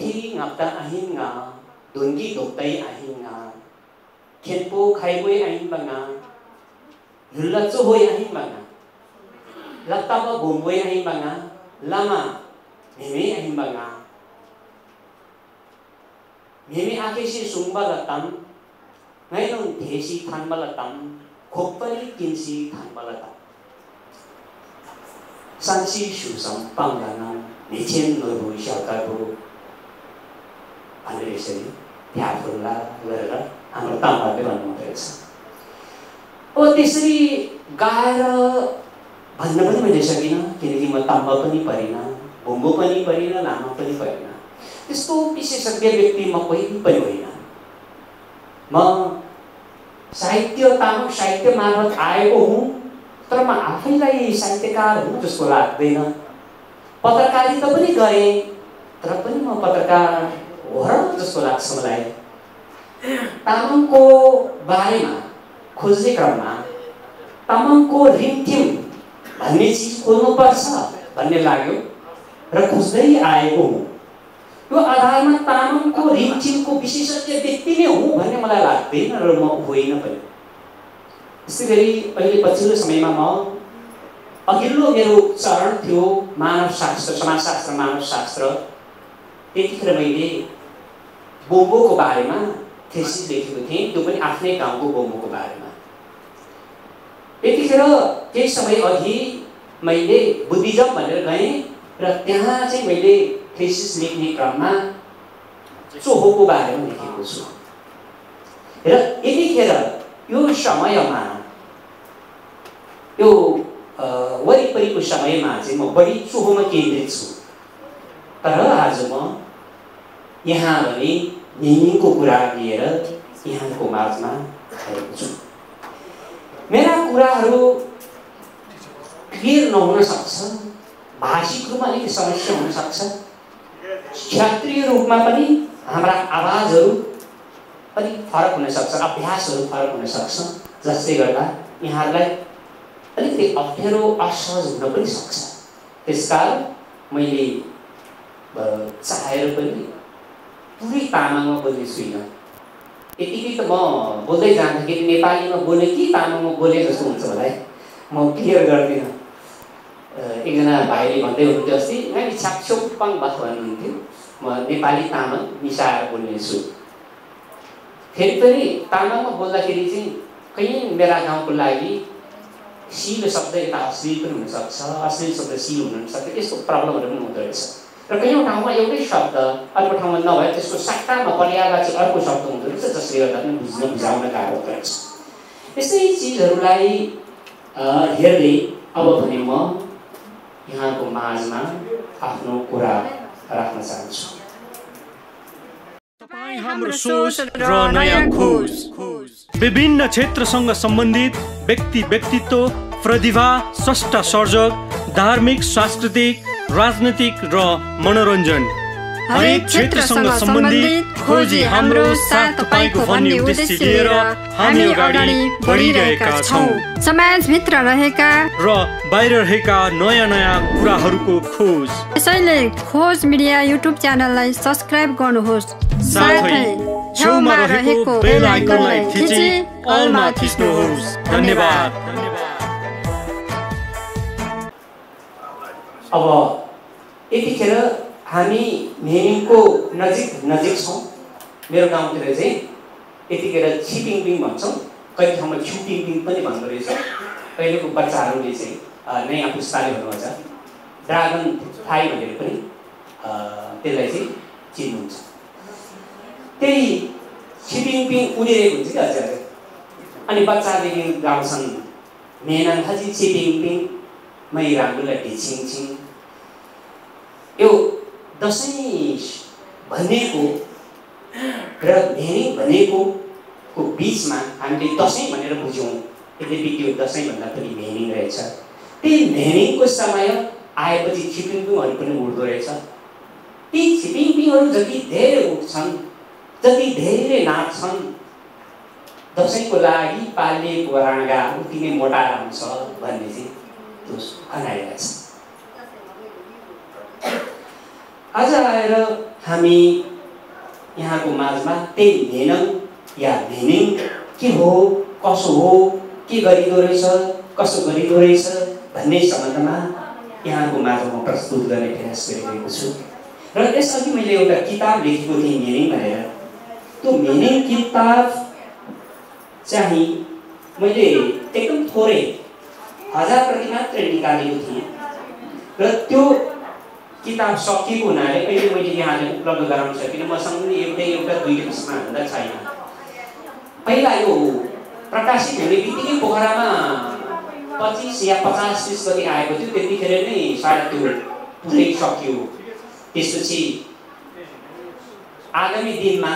Thi ngapta ahinga dongi doktai ahinga khenpo khaiboi ahin banga hulla chohoi ahin banga lattaba bomboi ahin banga lama meme ahin banga meme akesi sungba latam ngayon desi thanba latam khopari kinsi thanba latam sansi susam panggana nichen noru syakaru Andresari Tiapurla गरेर हाम्रो तामाले भन्नुहुँदैछ त्यसरी गाएर भन्न पनि मैले सकिनँ किनकि म ताम्बा पनि परिन भुम्बो पनि परिन लामा पनि परिन त्यस्तो विशेषज्ञ व्यक्ति म कोही पनि होइन म साहित्य तामाङ साहित्य मार्फत आएको हुँ तर म आफैलाई साहित्यकार हुँ जस्तो लाग्दैन पत्रकारिता पनि गरेँ तर पनि म पत्रकार हो र जस्तो लाग्छ मलाई तामाङको बारेमा खोज्ने क्रममा तामाङको रिमझिम भन्ने चिज खोज्नुपर्छ भन्ने लाग्यो र खोज्दै आएको हुँ यो आधारमा तामाङको रिमझिमको विशेषज्ञ व्यक्ति नै हुँ भन्ने मलाई लाग्दैन र म होइन पनि त्यसै गरी अहिले पछिल्लो समयमा म अघिल्लो मेरो चरण थियो मानवशास्त्र समाजशास्त्र मानवशास्त्र त्यतिखेर मैले बोम्बोको बारेमा थेसिस लेखेको थिएँ त्यो पनि आफ्नै गाउँको बोम्बोको बारेमा त्यतिखेर केही समय अघि मैले बुद्धिज्म भनेर गएँ र त्यहाँ चाहिँ मैले थेसिस लेख्ने क्रममा चोहोको बारेमा लेखेको छु र यतिखेर यो समयमा यो वरिपरिको समयमा चाहिँ म बढी चोहोमा केन्द्रित छु तर आज म यहाँ भने निनीको कुरा लिएर यहाँको माझमा आएको छु मेरा कुराहरू क्लियर नहुन सक्छ भाषिक रूपमा अलिक समस्या हुन सक्छ क्षेत्रीय रूपमा पनि हाम्रा आवाजहरू अलिक फरक हुन सक्छ अभ्यासहरू फरक हुन सक्छ जसले गर्दा यहाँहरूलाई अलिकति अप्ठ्यारो असहज हुन पनि सक्छ त्यसकारण मैले चाहेर पनि पुरै तामाङमा बोल्ने छुइनँ यतिकै त म बोल्दै जाँदाखेरि नेपालीमा बोले कि तामाङमा बोले जस्तो हुन्छ होला है म क्लियर गर्दिनँ एकजना भाइले भन्दै हुनुहुन्थ्यो अस्ति नानी छापछोपाङ बात भन्नुहुन्थ्यो म नेपाली तामाङ मिसाएर बोल्ने छु फेरि पनि तामाङमा बोल्दाखेरि चाहिँ कहीँ मेरा गाउँको लागि सिलो शब्द यता अश्लील पनि हुनसक्छ अश्लील शब्द सिलो हुनसक्छ यस्तो प्रब्लमहरू पनि हुँदो रहेछ र कयौँ ठाउँमा एउटै शब्द अर्को ठाउँमा नभए त्यसको सट्टामा पर्यायमा चाहिँ अर्को शब्द हुँदो रहेछ जसले गर्दा पनि बुझाउन गाह्रो पर्छ यस्तै चिजहरूलाई हेर्दै अब भने म यहाँको माझमा आफ्नो कुरा राख्न चाहन्छु तपाईं हाम्रो सोच र नयाँ खोज विभिन्न क्षेत्रसँग सम्बन्धित व्यक्तित्व प्रतिभा स्रष्टा सर्जक धार्मिक सांस्कृतिक राजनीतिक र मनोरञ्जन हरेक क्षेत्रसँग सम्बन्धित खोजी हाम्रो साथ तपाईको भन्ने उद्देश्य लिएर हामी अगाडि बढिरहेका छौं समाजभित्र रहेका र बाहिर रहेका नयाँ कुराहरूको खोज त्यसैले खोज मिडिया युट्युब च्यानललाई सब्स्क्राइब गर्नुहोस् साथै छेउमा रहेको बेल आइकनलाई थिची अलमा थिच्नुहोस् धन्यवाद अब यतिखेर हामी मेरिङको नजिक छौँ मेरो गाउँतिर चाहिँ यतिखेर छिपिङपिङ भन्छौँ कहिले ठाउँमा छुपिङपिङ पनि भन्दो रहेछ अहिलेको बच्चाहरूले चाहिँ नयाँ पुस्ताले भन्नुहुन्छ ड्रागन फ्लाइ भनेर पनि त्यसलाई चाहिँ चिन्नुहुन्छ त्यही छिपिङपिङ उडिरहेको हुन्छ कि अझै अनि बच्चादेखि गाउँछन् मेहनत खजी छिपिङपिङ मै राम्रोलाई ढिछिङछिङ यो दसैँ भनेको र भेनी भनेको बिचमा हामीले दसैँ भनेर बुझ्यौँ यद्यपि त्यो दसैँभन्दा पनि भेनिङ रहेछ त्यही भेनिङको समय आएपछि छिपिङपिङहरू पनि उड्दो रहेछ ती छिपिङपिङहरू जति धेरै उठ्छन् जति धेरै नाच्छन् दसैँको लागि पालिएको राँगा उति नै मोटा हुन्छ भन्ने चाहिँ त्यो खनाइरहेछ आज आएर हामी यहाँको माझमा त्यही भेनौँ या भेनिङ के हो, कसो हो, के गरिँदो रहेछ, कसो गरिँदो रहेछ भन्ने सम्बन्धमा यहाँको माझमा म प्रस्तुत गर्ने प्रयास गरिरहेको छु। र यसअघि मैले एउटा किताब लेखेको थिएँ मिनिङ भनेर। त्यो मिनिङ किताब चाहिँ मैले एकदम थोरै 1000 प्रति मात्र निकालेको थिएँ र त्यो किताब सकिएको हुनाले अहिले मैले यहाँले उपलब्ध गराउन सकिनँ। मसँग पनि एउटा दुईटा किसिममा भन्दा छैन। पहिला यो प्रकाशित हुने बित्तिकै पोखरामा 25 या 50 गति आएको थियो। त्यतिखेर नै सायद त्यो पुरै सकियो। त्यसपछि आगामी दिनमा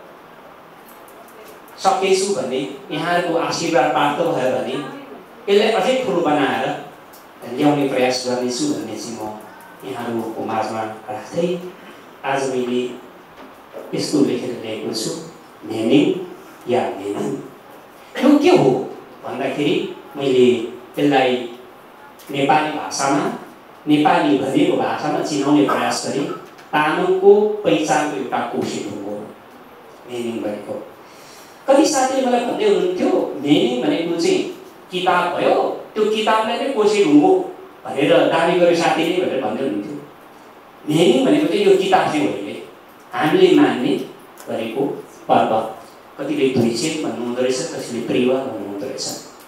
सकेछु भने यहाँहरूको आशीर्वाद प्राप्त भयो भने यसलाई अझै ठुलो बनाएर ल्याउने प्रयास गर्नेछु भन्ने चाहिँ म यहाँहरूको माझमा राख्दै आज मैले यस्तो लेखेर ल्याएको छु, भेनिङ या भेनिङ। यो के हो भन्दाखेरि मैले यसलाई नेपाली भाषामा, नेपाली भनेको भाषामा चिनाउने प्रयास गरेँ। तामाङको पहिचानको एउटा कोशी ढुङ्गो भेनिङ भनेको। कति साथीले मलाई भन्दै हुनुहुन्थ्यो भेनिङ भनेको चाहिँ किताब भयो, त्यो किताबलाई नै कोशी ढुङ्गो भनेर दाबी गरे साथीले भनेर भन्दै हुनुहुन्थ्यो। भेनिङ भनेको चाहिँ यो किताब चाहिँ होइन, हामीले मान्ने गरेको पर्व। कतिले धुइछेद भन्नुहुँदो रहेछ, कसैले प्रिवा भन्नुहुँदो रहेछ।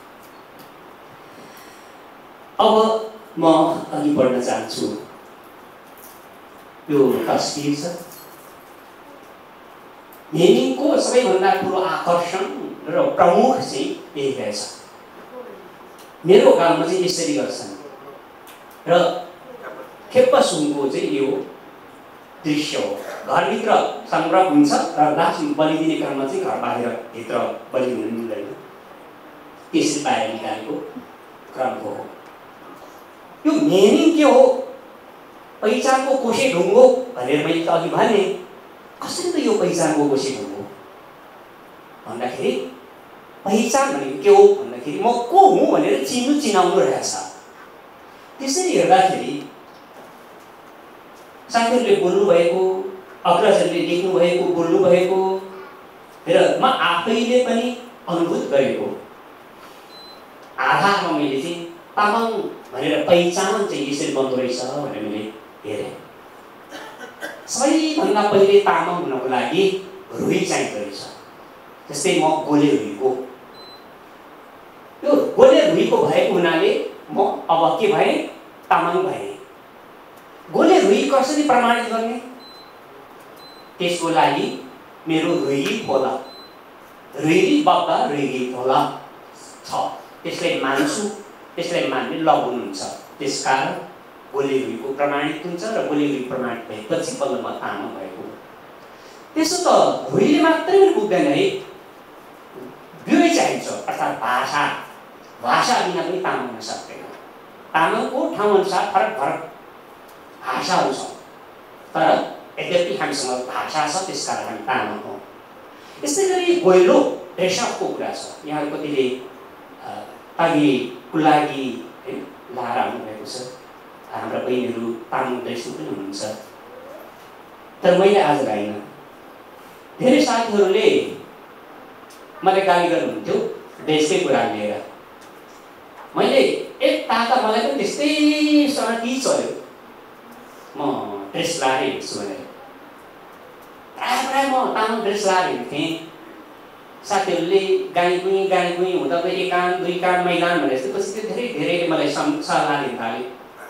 अब म अघि बढ्न चाहन्छु। यो तस्बिर छ। भेनिङको सबैभन्दा ठुलो आकर्षण र प्रमुख चाहिँ यही रहेछ। मेरो गाउँमा चाहिँ यसरी गर्छन् र खेप्पसुङको चाहिँ यो दृश्य हो। घरभित्र संग्रह हुन्छ र लास्ट बलि दिने क्रममा चाहिँ घर बाहिर भित्र बलि हुनु मिल्दैन, त्यसरी बाहिर निकालेको क्रमको हो। यो भेनिङ के हो? पहिचानको कोशी ढुङ्गो भनेर मैले अघि भने। कसरी त यो पहिचानको कोशी ढुङ्गो भन्दाखेरि पहिचान भनेको के हो भन्दाखेरि म को हुँ भनेर चिनाउनु रहेछ। त्यसरी हेर्दाखेरि साथीहरूले बोल्नुभएको, अग्रजहरूले लेख्नुभएको, बोल्नुभएको र म आफैले पनि अनुभूत गरेको आधारमा मैले चाहिँ तामाङ भनेर पहिचान चाहिँ यसरी बन्दो रहेछ भनेर मैले हेरेँ। सबैभन्दा पहिले तामाङ हुनको लागि रुई चाहिँदो रहेछ। जस्तै म गोले रुईको, यो गोले रुईको भएको हुनाले म अब के भएँ? तामाङ भएँ। गोले रुई कसरी प्रमाणित गर्ने? त्यसको लागि मेरो रुई खोला, रुई बब्बा रुई खोला छ, त्यसलाई मान्छु, त्यसलाई मान्ने लगुन हुन्छ। त्यसकारण गोले रुईको प्रमाणित हुन्छ र गोले रुई प्रमाणित भएपछि बल्ल म तामाङ भएको। त्यसो त रुईले मात्रै पनि पुग्दैन है, दुवै चाहिन्छ। अर्थात् भाषा, भाषा बिना पनि तामाङ हुन सक्दैन। तामाङको ठाउँ अनुसार फरक फरक भाषाहरू छ, तर यद्यपि हामीसँग भाषा छ, त्यसकारण हामी तामाङ हौँ। यस्तै गरी गोइलो ड्रेसअपको कुरा छ। यहाँहरू कतिले तागी कुलागी लाएर आउनुभएको छ। हाम्रा बहिनीहरू तामाङ ड्रेसमा पनि हुनुहुन्छ, तर मैले आज गाइन। धेरै साथीहरूले मलाई गाली गर्नुहुन्थ्यो ड्रेसकै कुरा लिएर। मैले एक ताता मलाई पनि त्यस्तै सकी चल्यो, म ड्रेस लाएर हिँड्छु भनेर। प्रायः म तामाङ ड्रेस लाएर हिँड्थेँ। साथीहरूले गाई गुई हुँदा त एक कान दुई कान मैदान भने जस्तो पछि त्यो धेरैले मलाई सल्लाह दिन थाले।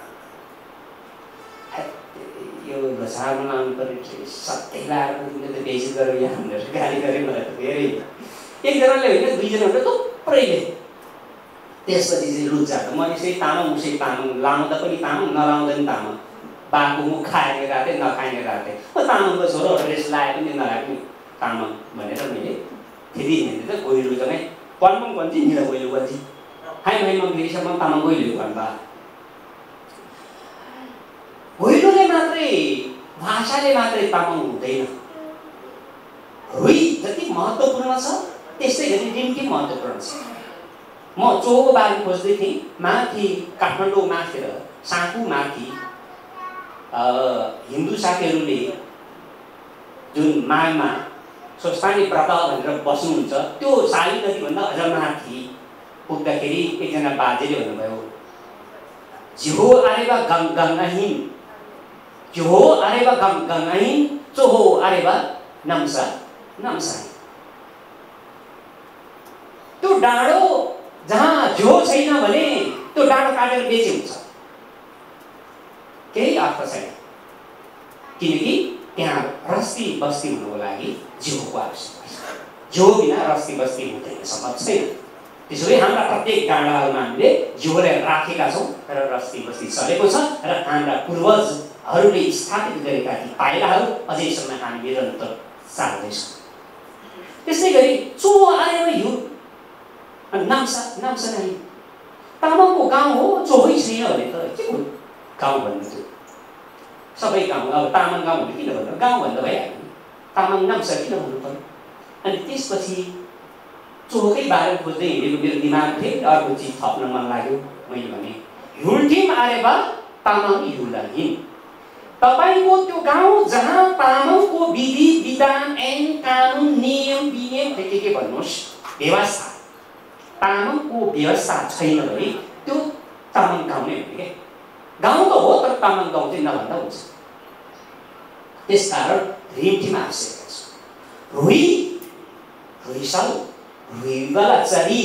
यो घसारमा लाउनु पर्ने सबै लाएर त बेसी गरेर यहाँ भनेर गाली गरेँ मलाई त धेरै। एकजनाले होइन, दुईजना हुन्छ, थुप्रैले। त्यसपछि चाहिँ लुच्चा त म यसै तामाङ उसै तामाङ, लाउँदा पनि तामाङ, नलाउँदा पनि तामाङ। बाको मुख खाएर राखेँ, नखाएर राखेँ। म तामाङको छोरो, ड्रेस लगाए पनि नलाए पनि तामाङ भनेर मैले फेरि हिँड्दै त गोइलो चाहिँ पन्मङ भन्छ नि, गोइलो भन्छ हाई भाइमा फेरिसम्म तामाङ गोइलो भन्दा। गोइलोले मात्रै, भाषाले मात्रै तामाङ हुँदैन। रुई जति महत्त्वपूर्ण छ त्यस्तै गरी निम्ति महत्त्वपूर्ण छ। म चोको बारे खोज्दै थिएँ। माथि काठमाडौँ माथितिर साँकु माथि हिन्दू साथीहरूले जुन माघमा स्वस्थानी व्रत भनेर बस्नुहुन्छ त्यो साली नदीभन्दा अझ माथि पुग्दाखेरि एकजना बाजेले भन्नुभयो जिहो आरेबा गङ्गाहीन जिहो आरेबा गङ्गाहीन चोहो आरेबा नम्सा नम्साहीन। त्यो डाँडो जहाँ जिहो छैन भने त्यो डाँडो काटेर बेचे हुन्छ, केही अर्थ छैन, किनकि त्यहाँ रस्ती बस्ती हुनुको लागि जिहोको आवश्यकता छ। जिहो बिना रस्ती बस्ती हुँदैन, सम्भव छैन। त्यसैले हाम्रा प्रत्येक डाँडाहरूमा हामीले जिहोलाई राखेका छौँ र रस्ती बस्ती चलेको छ र हाम्रा पूर्वजहरूले स्थापित गरेका ती पाइलाहरू अझैसम्म हामी निरन्तर चाल्दैछौँ। त्यसै गरी चो आएमा हिउँ नाम्सा नाम्सा नै तामाङको गाउँ हो, चोहै छैन भने त के हो गाउँ भन्नु? त्यो सबै गाउँ अब तामाङ गाउँ भन्नु किन भन्नु? गाउँ भन्दा भइहाल्यो, तामाङ नाम्सा किन भन्नु पर्यो? अनि त्यसपछि चोकै बारे खोज्दै हिँडेको मेरो दिमाग फेरि अर्को चिज थप्न मन लाग्यो। मैले भने हिउलटिम आरेबा तामाङ हिउलाहीन। तपाईँको त्यो गाउँ जहाँ तामाङको विधि विधान ऐन कानुन नियम विनियम के भन्नुहोस् व्यवस्था, तामाङको व्यवस्था छैन भने त्यो तामाङ गाउँ नै हो। क्या गाउँ त हो तर तामाङ गाउँ चाहिँ नभन्दा हुन्छ। त्यसकारण रिमठिमा आवश्यकता छ। रुई रुइसल रुइवाला चरी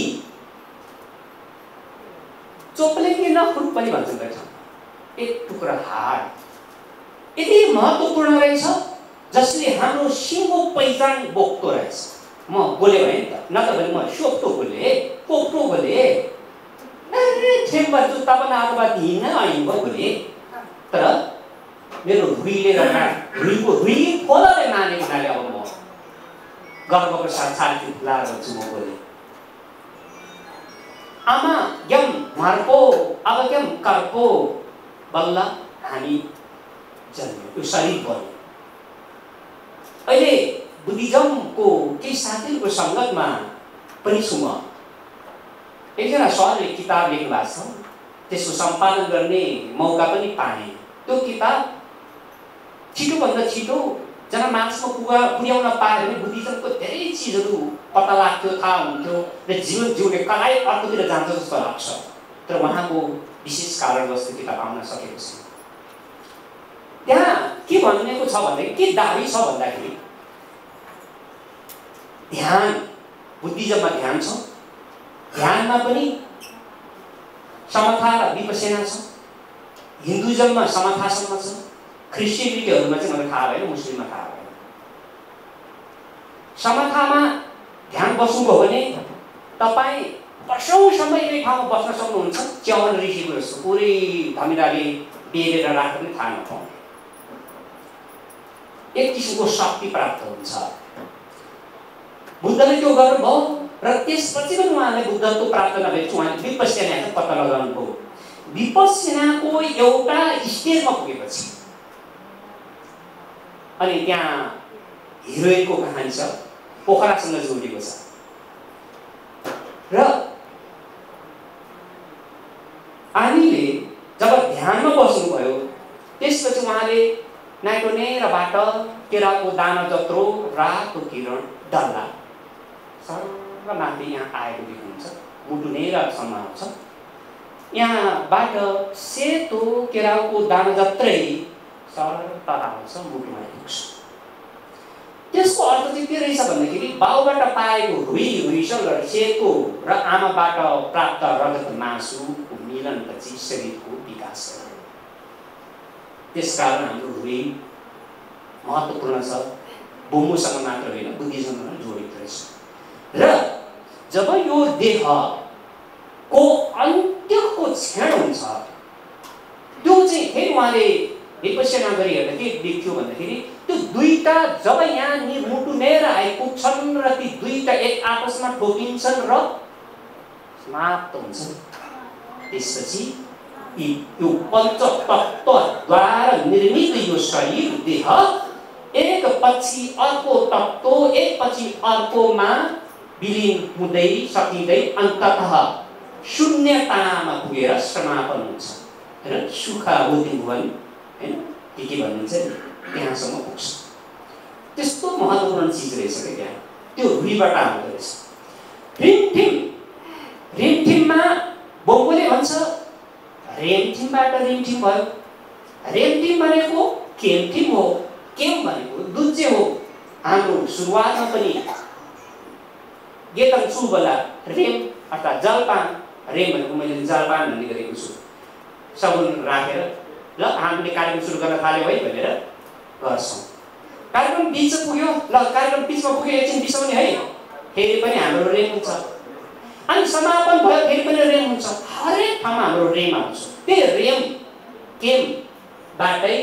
चोप्लेङ्गे नखुर पनि भन्छन् रहेछ। एक टुक्रा हाड यति महत्त्वपूर्ण रहेछ जसले हाम्रो सिङ्गो पहिचान बोक्दो रहेछ। म बोले भने नि त, न त भने म सोक्टो बोले पोक्टो बोले ठेम्बा जुत्ता पनि आगोबाट हिँड्न आइन् बोले, तर मेरो रुईले र रुईको रुई खोलाले माने हुनाले अब म गर्वको साथ छाती फुलाएर भन्छु म बोले आमा यम मार्को अब क्याम कर्को बल्ल हामी जन्म्यो, यो शरीर बन्यो। अहिले बुद्धिज्मको केही साथीहरूको सङ्गतमा पनि छु म। एकजना सरले किताब लेख्नु भएको छ, त्यसको सम्पादन गर्ने मौका पनि पाएँ। त्यो किताब छिटोभन्दा छिटो जनमानसमा पुर्याउन पायो भने बुद्धिज्मको धेरै चिजहरू पत्ता लाग्थ्यो, थाहा हुन्थ्यो र जीवन जिउने कलाइ अर्कोतिर जान्छ जस्तो लाग्छ। तर उहाँको विशेष कारणवश त्यो किताब आउन सकेको छैन। त्यहाँ के भनिएको छ भने के दाबी छ भन्दाखेरि ध्यान, बुद्धिज्ममा ध्यान छ, ध्यानमा पनि समथा र विपश्यना छ, हिन्दुइज्ममा समथासम्म छ, क्रिस्चियनिटीहरूमा चाहिँ मलाई थाहा भएन, मुस्लिममा थाहा भएन। समथामा ध्यान बस्नुभयो भने तपाईँ वर्षौँसम्म एकै ठाउँमा बस्न सक्नुहुन्छ, च्याउन ऋषिको जस्तो पुरै धमिराले बेरेर राख्न पनि थाहा नपाउने एक किसिमको शक्ति प्राप्त हुन्छ। बुद्धले त्यो गर्नुभयो र त्यसपछि पनि उहाँले बुद्धत्व प्राप्त नभएपछि उहाँले विपश्यनाको पत्ता लगाउनुभयो। विपश्यनाको एउटा स्टेजमा पुगेपछि अनि त्यहाँ हिरोइनको कहानी छ, पोखरासँग जोडिएको छ र हामीले जब ध्यानमा बस्नुभयो त्यसपछि उहाँले नाइटोनेरबाट केराको दाना जत्रो रातो किरण डल्ला सर्व माथि यहाँ आएको देख्नुहुन्छ, मुटु नेरसम्म आउँछ। यहाँबाट सेतो केराको दाना जत्रै सर्व आउँछ, मुटुमा पुग्छ। त्यसको अर्थ चाहिँ के रहेछ भन्दाखेरि बाउबाट पाएको रुई रुइसल र सेतो र आमाबाट प्राप्त रगत मासुको मिलनपछि शरीरको विकास हो। त्यसकारण हाम्रो रुई महत्त्वपूर्ण छ, बोम्बोसँग मात्र होइन बुद्धिज्ममा जोडिएको रहेछ। र जब यो देहको अन्त्यको क्षण हुन्छ त्यो चाहिँ फेरि उहाँले विपश्यना गरी हेर्दा के देख्थ्यो भन्दाखेरि त्यो दुईटा जब यहाँ मुटुनेर आइपुग्छन् र ती दुईटा एक आपसमा ठोकिन्छन् र समाप्त हुन्छन्, त्यसपछि यो पञ्चतत्त्वद्वारा निर्मित यो शरीर देह एक पछि अर्को तत्त्व एक पछि अर्कोमा विलीन हुँदै सकिँदै अन्ततः शून्यतामा पुगेर समापन हुन्छ र सुख बुद्धि भुवन होइन के भन्नुहुन्छ नि त्यहाँसम्म पुग्छ। त्यस्तो महत्त्वपूर्ण चिज रहेछ क्या त्यहाँ। त्यो रुईबाट आउँदो रहेछ। रिमठिम, रिमठिममा बोम्बोले भन्छ रेमठिमबाट रिमठिम भयो। रेमठिम भनेको केमठिम हो, केम भनेको दुज्जे हो। हाम्रो सुरुवातमा पनि गेतन छु बेला रेम अर्थात् जलपान, रेम भनेको मैले जलपान भन्ने गरेको छु। सगुन राखेर ल हामीले कार्यक्रम सुरु गर्न थाल्यौँ है भनेर गर्छौँ। कार्यक्रम बिच पुग्यो, ल कार्यक्रम बिचमा पुग्यो, एकछिन बिसाउने है, फेरि पनि हाम्रो रेम हुन्छ। अनि समापन भयो, फेरि पनि रेम हुन्छ। हरेक ठाउँमा हाम्रो रेम आउँछ। त्यही रेम केमबाटै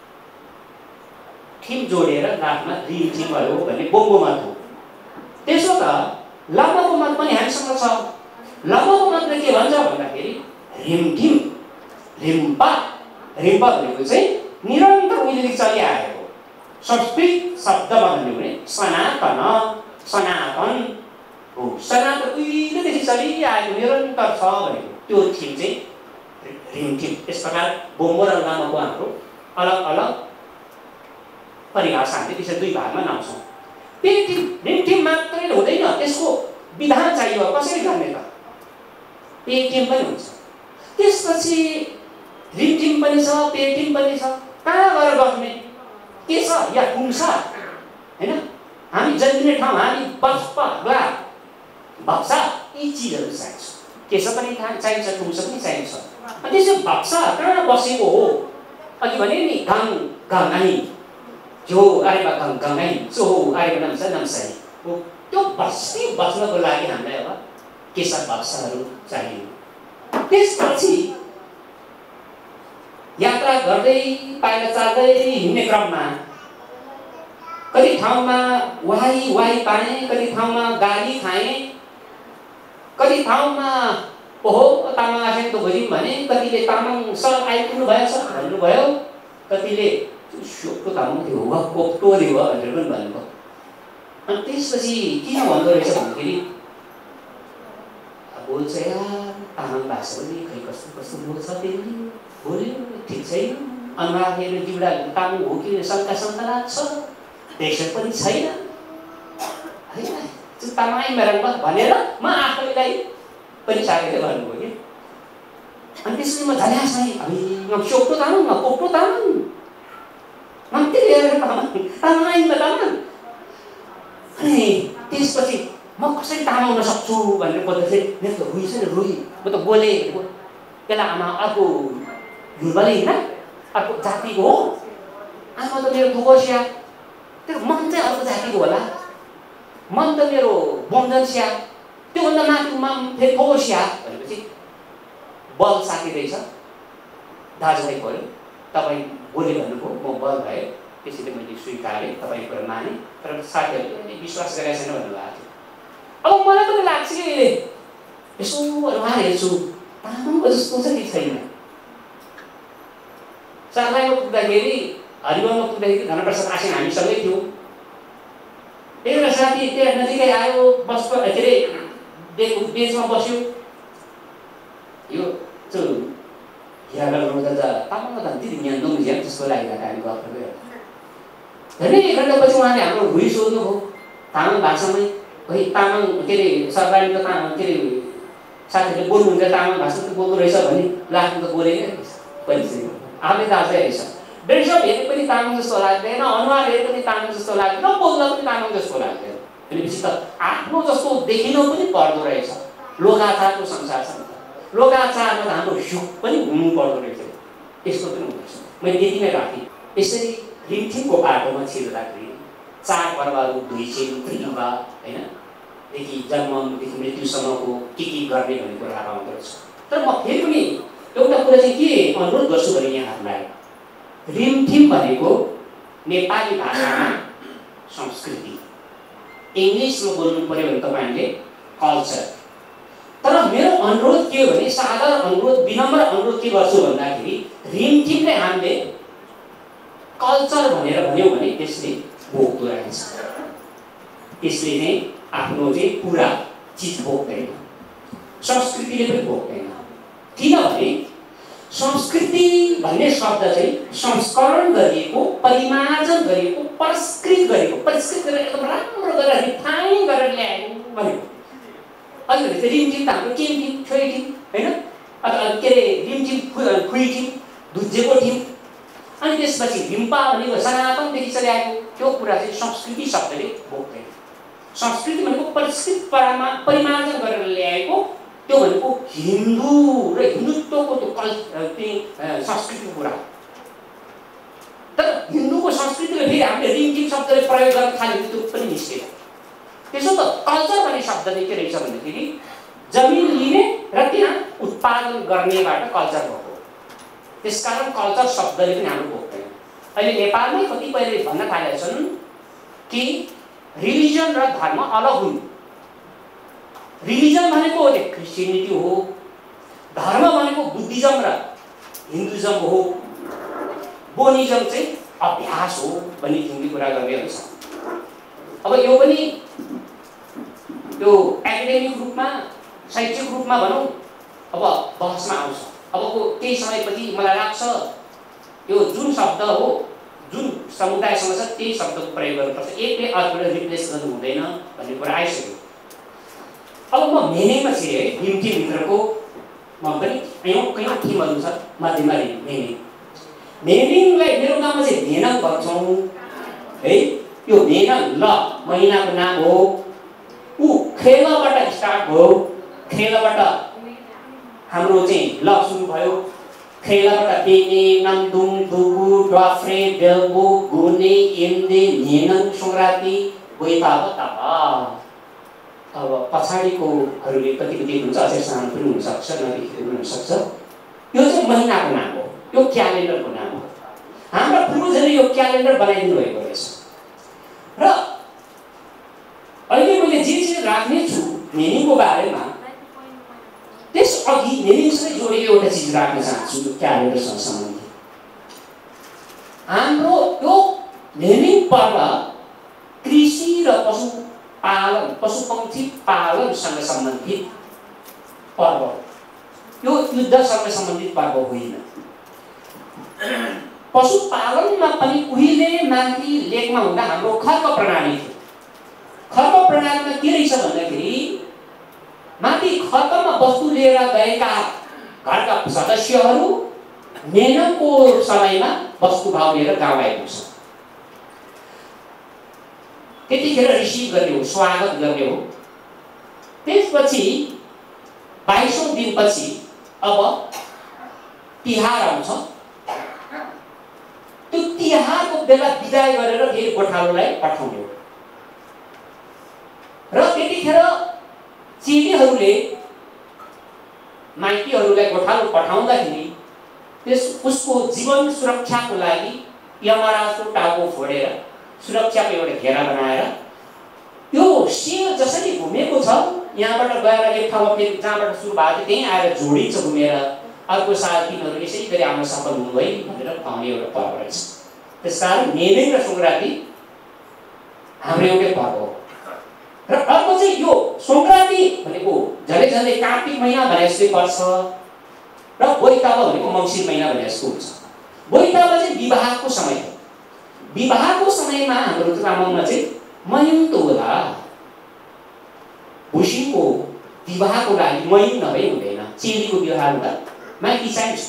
ठिम जोडेर लास्टमा रिमठिम भयो भन्ने बोम्बोमा थियो। त्यसो त लम्बाको मत पनि हामीसँग छ। लम्बाको मतले के भन्छ भन्दाखेरि रिमठिम, रिम्पा, रिम्पा भनेको चाहिँ निरन्तर उहिलेदेखि चलिआएको संस्कृत शब्दमा भन्यो भने सनातन, सनातन हो। सनातन उहिलेदेखि चलिआएको निरन्तर छ भनेको त्यो ठिम चाहिँ रिमठिम। यस प्रकार बोम्बो र लामाको हाम्रो अलग अलग परिभाषा हामीले त्यसरी दुई भागमा लाउँछौँ। पेटिम, रिमठिम मात्रै हुँदैन, त्यसको विधान चाहियो। कसरी गर्ने त? पेटिम पनि हुन्छ। त्यसपछि रिमठिम पनि छ, पेटिम पनि छ। कहाँ गएर बस्ने के छ या टुङ्छ होइन? हामी जन्मिने ठाउँ, हामी बस्पा ग्ला भक्सा यी चिजहरू चाहिन्छ। केस पनि चाहिन्छ, टुङ्छ पनि चाहिन्छ। अनि त्यसो भक्सा कहाँ बसेको हो? अघि भने नि गाङ गाङाई जो आएमा गाङ गाङाई जो आएमा नम्सा नम्साई हो। त्यो बस्नको लागि हामीलाई अब केशर भक्साहरू चाहियो। त्यसपछि यात्रा गर्दै पाइला चाल्दै हिँड्ने क्रममा कति ठाउँमा वाही पाएँ, कति ठाउँमा गाली खाएँ, कति ठाउँमा ओहो तामाङ आसेको भोजिम भने, कतिले तामाङ सर आइपुग्नु भएछ भन्नुभयो, कतिले सोकको तामाङ थियो वा कोप्टो रे वा भनेर पनि भन्नुभयो। अनि त्यसपछि किन भन्दो रहेछ भन्दाखेरि बोल्छ यार तामाङ भाषा पनि खै कस्तो कस्तो बोल्छ, त्यसले बोल्यो ठिक छैन, अनुहार हेरेर जिउडा तामाङ हो कि शङ्का लाग्छ, देशर पनि छैन होइन, तामाङै मेरा भनेर म आफैलाई पनि साकेर गर्नुभयो कि। अनि त्यसपछि म झल्यास नै अब सोक्टो तामाङ न कोप्टो तामाङ मात्रै हेरेर तामाङ तामाङ। अनि त्यसपछि म कसरी तामाउन सक्छु भनेर बोल्दाखेरि मेरो त रुई छ नि, रुई म त बोलेँ। त्यसलाई आमा अर्को युवाले होइन अर्को जातिको हो, आमा त मेरो थोकोसिया, त्यो मन चाहिँ अर्को जातिको होला, मन त मेरो बमजनसिया, त्योभन्दा माथिमा फेरि थोकोसिया भनेपछि बल साकिँदैछ। दाजुभाइ पऱ्यो, तपाईँ बोले भन्नुभयो, म बल भयो, त्यसैले मैले स्वीकारेँ, तपाईँको कुरा माने। तर साथीहरूले विश्वास गरेको छैन भन्नुभएको थियो। अब मलाई पनि लाग्छ कि अहिले यसो अनुहार हेर्छु तामाङको जस्तो छ कि छैन। साथीमा पुग्दाखेरि, हरिवनमा पुग्दाखेरि धनप्रसाद आसेन हामीसँगै थियो। एउटा साथी त्यहाँ नजिकै आयो, बसको के अरे बेचमा बस्यो। यो तामाङको त दिदी ज्ञान झ्याम जस्तो लागिरहेको हामी गफ गरेर धेरै एक घन्टापछि उहाँले हाम्रो रुई सोध्नुभयो तामाङ भाषामै। है तामाङ के अरे सरकारी त तामाङ के अरे साथीहरूले बोल्नुहुन्छ तामाङ भाषा त बोल्दो रहेछ भने लाग्नु त बोलेकै रहेछ पनि आफै त आफै रहेछ। ड्रेसअप हेरे पनि तामाङ जस्तो लाग्दैन, अनुहार हेरे पनि तामाङ जस्तो लाग्दैन, बोल्दा पनि तामाङ जस्तो लाग्दैन। भनेपछि त आफ्नो जस्तो देखिनु पनि पर्दो रहेछ। लोकाचारको संसार छ नि त, लोकाचारमा त हाम्रो सुख पनि हुनु पर्दो रहेछ। यस्तो पनि हुँदछ। मैले त्यति नै राखेँ। यसरी रिमठिमको बाटोमा छिर्दाखेरि चाडपर्वहरू धुइचेन त्रियुगा होइन देखि जन्मदेखि मृत्युसम्मको के गर्ने भन्ने कुराहरू आउँदो रहेछ। तर म फेरि पनि एउटा कुरा चाहिँ के अनुरोध गर्छु भने यहाँहरूलाई, रिमठिम भनेको नेपाली भाषामा संस्कृति, इङ्ग्लिसमा बोल्नु पऱ्यो भने तपाईँहरूले कल्चर। तर मेरो अनुरोध के हो भने, सादर अनुरोध, विनम्र अनुरोध के गर्छु भन्दाखेरि, रिमठिमले हामीले कल्चर भनेर भन्यौँ भने त्यसले भोग्दो रहेछ। त्यसले चाहिँ आफ्नो चाहिँ पुरा चिज भोग्दैन, संस्कृतिले पनि भोग्दैन। किनभने संस्कृति भन्ने शब्द चाहिँ संस्करण गरिएको, परिमार्जन गरिएको, परिष्कृत गरेर एकदम राम्रो गरेर रिफाइन गरेर ल्याएको भनेको। अहिले चाहिँ रिमझिम त हाम्रो केम थियौँ, छोइ थियौँ होइन, अथवा के अरे रिमझिम खुइ थियौँ, धुज्जेको थियौँ। अनि त्यसपछि हिम्पा भनेको सनातनदेखि चलिआएको त्यो कुरा चाहिँ संस्कृति शब्दले बोक्दैन। संस्कृति भनेको परिष्कृत परिमार्जन गरेर ल्याएको, त्यो भनेको हिन्दू र हिन्दुत्वको त्यो संस्कृतिको कुरा हो। तर हिन्दूको संस्कृतिले फेरि हामीले रिमझिम शब्दले प्रयोग गर्न थाल्यो त्यो पनि निस्केन। त्यसो त कल्चर भन्ने शब्दले के रहेछ भन्दाखेरि जमिन लिने र त्यहाँ उत्पादन गर्नेबाट कल्चर भएको। त्यसकारण कल्चर शब्दले पनि हाम्रो बोक्दैन। अहिले नेपालमै कतिपयले भन्न थालेका छन् कि रिलिजन र धर्म अलग हुन्। रिलिजन भनेको क्रिस्चियनिटी हो, धर्म भनेको बुद्धिज्म र हिन्दुइज्म हो, बोनिज्म चाहिँ अभ्यास हो भन्ने किसिमको कुरा गर्नेहरू छन्। अब यो पनि यो एकाडेमिक रूपमा शैक्षिक रूपमा भनौँ अब बहसमा आउँछ। अबको केही समयपछि मलाई लाग्छ यो जुन शब्द हो, जुन समुदायसँग छ त्यही शब्दको प्रयोग गर्नुपर्छ, एकले अर्कोले रिप्लेस गर्नु हुँदैन भन्ने कुरा आइसक्यो। अब म मेनेमा चाहिँ है हिमभित्रको म पनि कयौँ थिमहरू छ मध्येमा मेनिङलाई मेरो गाउँमा चाहिँ भेनङ भन्छौँ है। यो भेनङ ल महिनाको नाम हो, ऊ खेलबाट स्टार्ट भयो, खेलबाट हाम्रो चाहिँ ल सुरु भयो, खेलबाट बेने नन्दुङ दुगु ड्वाफ्रे बेल्बो गुने एम्दे भेनङ सङ्क्रान्ति तब अब पछाडिकोहरूले कति देख्नुहुन्छ अझै सानो पनि हुनसक्छ, नदेखेको पनि हुनसक्छ। यो चाहिँ महिनाको नाम हो, यो क्यालेन्डरको नाम हो। हाम्रा पूर्वजहरूले यो क्यालेन्डर बनाइदिनु भएको रहेछ। र अहिले मैले जे राख्नेछु मेनिङको बारेमा त्यसअघि मेनिङसँग जोडिएको एउटा चिज राख्न चाहन्छु यो क्यालेन्डरसँग सम्बन्धित। हाम्रो यो मेनिङ पर्व कृषि र पशुपक्षी पालनसँग सम्बन्धित पर्व हो। यो युद्धसँग सम्बन्धित पर्व होइन। पशुपालनमा पनि उहिले माथि लेखमा हुँदा हाम्रो खर्क प्रणाली थियो। खर्क प्रणालीमा के रहेछ भन्दाखेरि माथि खर्कमा वस्तु लिएर गएका घरका सदस्यहरू मेनङको समयमा वस्तु भाव लिएर गाउँ आइपुग्छ। त्यतिखेर रिसिभ गर्ने हो, स्वागत गर्ने हो। त्यसपछि 22औं दिनपछि अब तिहार आउँछ। त्यो तिहारको बेला बिदाई गरेर फेरि गोठालोलाई पठाउने हो। र त्यतिखेर चेलीहरूले माइतीहरूलाई गोठालो पठाउँदाखेरि उसको जीवन सुरक्षाको लागि यमराजको टाउको फोडेर सुरक्षाको एउटा घेरा बनाएर यो सिंह जसरी घुमेको छ यहाँबाट गएर एक ठाउँमा फेरि जहाँबाट सुरु भएको त्यहीँ आएर जोडिन्छ घुमेर, अर्को साल तिनीहरू यसै गरी आउन सफल हुनु है भनेर पाउने एउटा पर्व रहेछ। त्यसकारण मेनिङ र सङ्क्रान्ति हाम्रो एउटै पर्व हो। र अर्को चाहिँ यो सङ्क्रान्ति भनेको झन्डै झन्डै कार्तिक महिना भने जस्तै पर्छ र बोइताब भनेको मङ्सिर महिना भने जस्तो हुन्छ। बोइताब चाहिँ विवाहको समय हो। विवाहको समयमा हाम्रो तामाङमा चाहिँ मयुङ त होला, भुसिङको विवाहको लागि मयुङ नभई हुँदैन। चेलीको विवाह हुँदा माइती चाहिन्छ।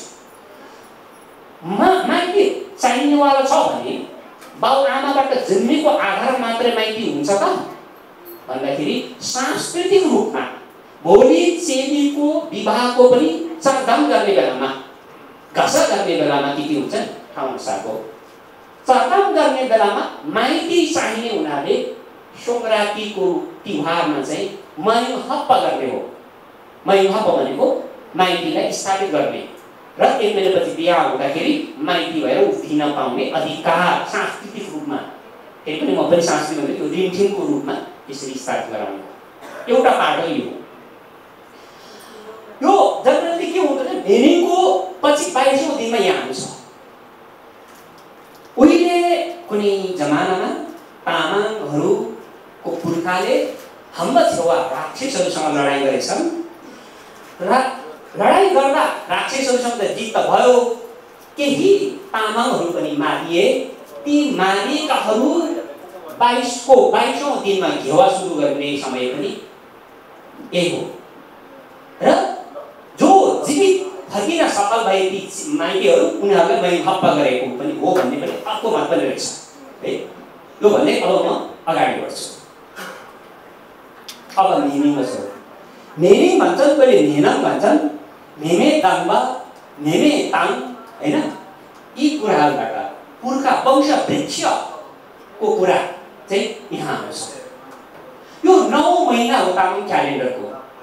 माइती चाहिनेवाला छ भने बाउ आमाबाट जन्मेको आधार मात्रै माइती हुन्छ त भन्दाखेरि सांस्कृतिक रूपमा भोलि चेलीको विवाहको पनि चर्दम गर्ने बेलामा घसा गर्ने बेलामा के हुन्छ ठाउँ अनुसारको चर्दम गर्ने बेलामा माइती चाहिने हुनाले सङ्क्रान्तिको तिहारमा चाहिँ मयुङ हप्प गर्ने हो। मयुङ हप्प भनेको माइतीलाई स्थापित गर्ने र 1 महिनापछि बिहा हुँदाखेरि माइती भएर उठिन पाउने अधिकार सांस्कृतिक रूपमा। त्यही पनि म पनि सांस्कृतिक भन्छु, यो रिमझिमको रूपमा यसरी स्थापित गराउने एउटा पाटो यो। यो जनरली के हुन्छ भने मेनिङको पछि 22औं दिनमा यहाँ आउँछ। उहिले कुनै जमानामा तामाङहरूको पुर्खाले हाम्रा छेउमा राक्षसहरूसँग लडाइँ गरेछन्। लडाइँ गर्दा राक्षसहरूसँग त जित त भयो, केही तामाङहरू पनि मारिए ती मानिकाहरू 22औं दिनमा घेवा सुरु गर्ने समय पनि यही हो। र जो जीवित फर्किन सफल भए ती माइतीहरू उनीहरूलाई मैले हप्पा गरेको पनि हो भन्ने पनि अर्को मत पनि रहेछ है। यो भन्ने अब म अगाडि बढ्छु। अब नेमिङ छ। नेमिङ भन्छन्, कहिले नेनम भन्छन्, नेमे दाङ्बा, नेमे ताङ हैन। यी कुराहरूबाट पुर्खा वंश वृक्षको कुरा चाहिँ यहाँ आउँछ। यो 9 महिना हो तामाङ क्यालेन्डरको।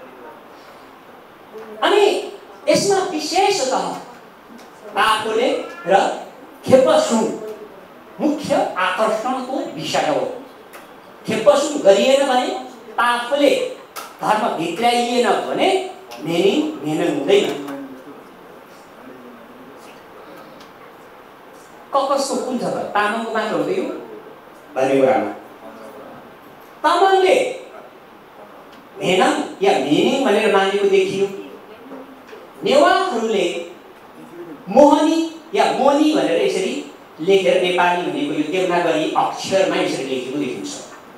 अनि यसमा विशेषतः ताकोले र खेपसुङ मुख्य आकर्षणको विषय हो। खेपसुङ गरिएन भने, ताकोले धर्म भित्राइएन भने नेमिङ हुँदैन। कसको कुन छ त? तामाङको मात्र हो यो भन्ने कुरामा तामाङले नेनम या नेनिङ भनेर मानेको देखियो। नेवारहरूले मोहनी या मोनी भनेर यसरी लेखेर नेपाली भनेको यो देवनागरी अक्षरमा यसरी लेखेको देखिन्छ।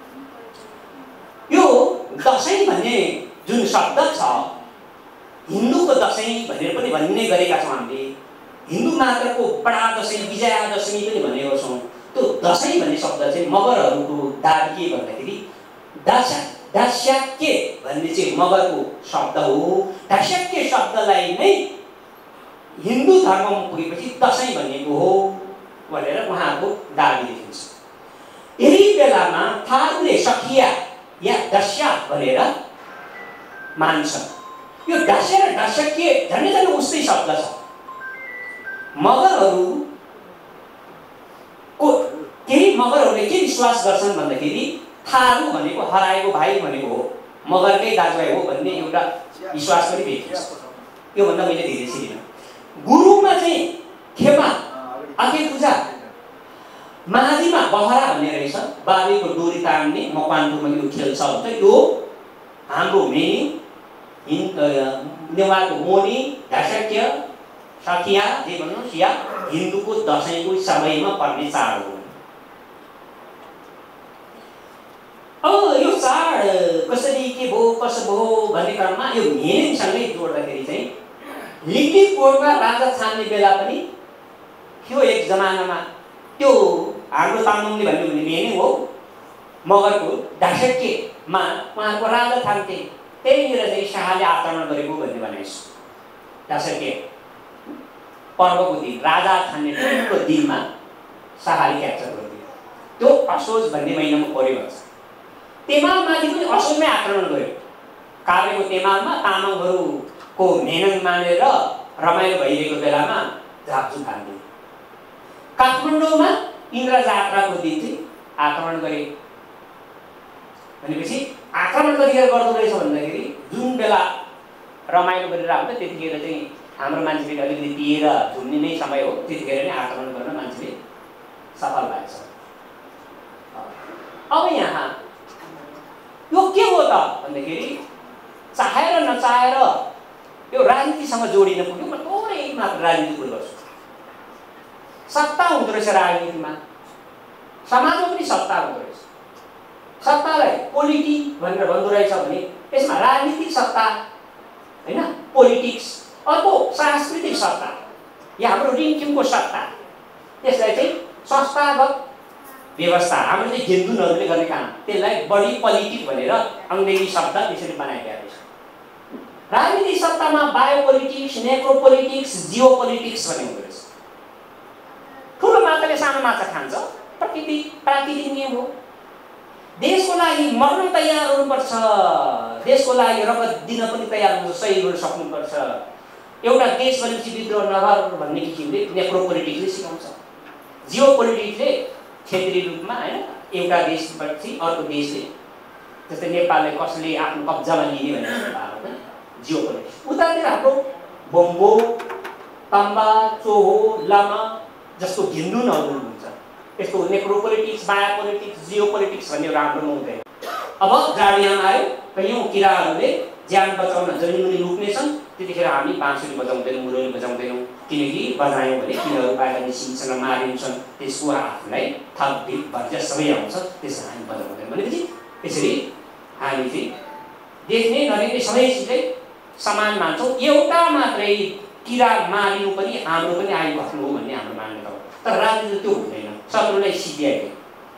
यो दशैं भन्ने जुन शब्द छ, हिन्दूको दशैं भनेर पनि भन्ने गरेका छौँ हामीले। हिन्दू मात्रको बडा दशैं, विजया दशमी पनि भनेको छौँ। त्यो दशैं भन्ने शब्द चाहिँ मगरहरूको दाबी के भन्दाखेरि दास्याक्य भन्ने चाहिँ मगरको शब्द हो। दास्याक्य शब्दलाई नै हिन्दू धर्ममा पुगेपछि दशैं भनेको हो भनेर उहाँको दाबी देखिन्छ। यही बेलामा थारूले सखिया या दस्या भनेर मान्छ। यो दस्या र दास्याक्य झन्डै उस्तै शब्द छ। केही मगरहरूले के विश्वास गर्छन् भन्दाखेरि थारू भनेको हराएको भाइ भनेको हो, मगरकै दाजुभाइ हो भन्ने एउटा विश्वास पनि भेटिन्छ। यो भन्दा मैले धेरै सिकिन। गुरुङमा चाहिँ खेमा आखे पूजा महाजीमा बहरा भन्ने रहेछ। बाबेको डोरी तान्ने मकवानपुरमा यो खेल छ भन्छ। यो हाम्रो मेनी नेवारको मोनी, ढासक्य, सखिया जे भन्नुहोस् या हिन्दूको दशैंको समयमा पर्ने चाड हो। अब यो चाड कसरी के भो कसो भो भन्ने क्रममा यो मेनिङसँगै जोड्दाखेरि चाहिँ लिग्लिकोटमा राजा छान्ने बेला पनि थियो एक जमानामा। त्यो हाम्रो तामाङले भन्ने मेनिङ हो। मगरको ढासक्यमा उहाँको राजा छान्थे। त्यहीँनिर चाहिँ शाहले आक्रमण गरेको भन्ने भनाइछ। ढासक्य पर्वको दिन राजा छान्ने दिनमा शाहले क्याप्चर गरिदियो। त्यो असोज भन्ने महिनामा पर्यो भन्छ। तेमालमाथि पनि असोजमै आक्रमण गर्यो। काभ्रेको तेमालमा तामाङहरूको मेनङ मानेर रमाइलो भइरहेको बेलामा झापझुप हान्दियो। काठमाडौँमा इन्द्र जात्राको दिन चाहिँ आक्रमण गरे। भनेपछि आक्रमण कतिखेर गर्दो रहेछ भन्दाखेरि जुन बेला रमाइलो गरेर आउँछ त्यतिखेर चाहिँ हाम्रो मान्छेले अलिकति पिएर झुम्ने नै समय हो। त्यतिखेर नै आक्रमण गर्न मान्छेले सफल भएको छ। अब यहाँ यो के हो त भन्दाखेरि चाहेर नचाहेर यो राजनीतिसँग जोडिन पुग्यो। म थोरै मात्र राजनीति कुरा गर्छु। सत्ता हुँदो रहेछ राजनीतिमा, समाजमा पनि सत्ता हुँदो रहेछ। सत्तालाई पोलिटी भनेर भन्दो रहेछ भने यसमा राजनीतिक सत्ता हैन, पोलिटिक्स, अर्को सांस्कृतिक सत्ता या हाम्रो रिमझिमको सत्ता, त्यसलाई चाहिँ संस्थागत व्यवस्था हाम्रो चाहिँ हिन्दूहरूले गर्ने काम, त्यसलाई बढी पोलिटिक भनेर अङ्ग्रेजी शब्द त्यसरी बनाइदिएको रहेछ। राजनीतिक सत्तामा बायोपोलिटिक्स, नेक्रोपोलिटिक्स, जियोपोलिटिक्स भन्ने हुँदो रहेछ। ठुलो माछाले सानो माछा खान्छ, प्राकृतिक नियम हो। देशको लागि मर्न तयार हुनुपर्छ, देशको लागि रगत दिन पनि तयार हुनु, सही गर्न सक्नुपर्छ। एउटा देश भनेपछि विद्रोह नगर भन्ने किसिमले नेक्रोपोलिटिक्सले सिकाउँछ। जियोपोलिटिक्सले क्षेत्रीय रूपमा हैन एउटा देशपछि अर्को देशले, जस्तै नेपालले कसले आफ्नो कब्जामा लिने भन्ने कुराहरू जियोपोलिटिक्स। उतातिर हाम्रो बोम्बो, तम्बा, चोहो, लामा जस्तो हिन्दूहरू हुन्छ। यसको नेक्रोपोलिटिक्स, बायोपोलिटिक्स, जियोपोलिटिक्स भन्ने राम्रोमा हुँदैन। अब जाडयाम आयो, कयौं किराहरूले ज्यान बचाउन जमिनमुनि लुक्नेछन्, त्यतिखेर हामी बाँसुरी बजाउँदैनौँ, मुरली बजाउँदैनौँ, किनकि बजायौँ भने तिनीहरूबाट निस्किन्छन्, मारिन्छन्, त्यसको आफूलाई थप भिड बर्जा सबै आउँछ, त्यसलाई हामी बजाउँदैनौँ भनेपछि यसरी हामी चाहिँ देख्ने नदेख्ने सबै चिजै समान मान्छौँ। एउटा मात्रै किरा मारिनु पनि हाम्रो पनि आयु घट्नु हो भन्ने हाम्रो मान्यता हो। तर राजनीति त्यो हुँदैन, शत्रुलाई सिद्ध्यायो।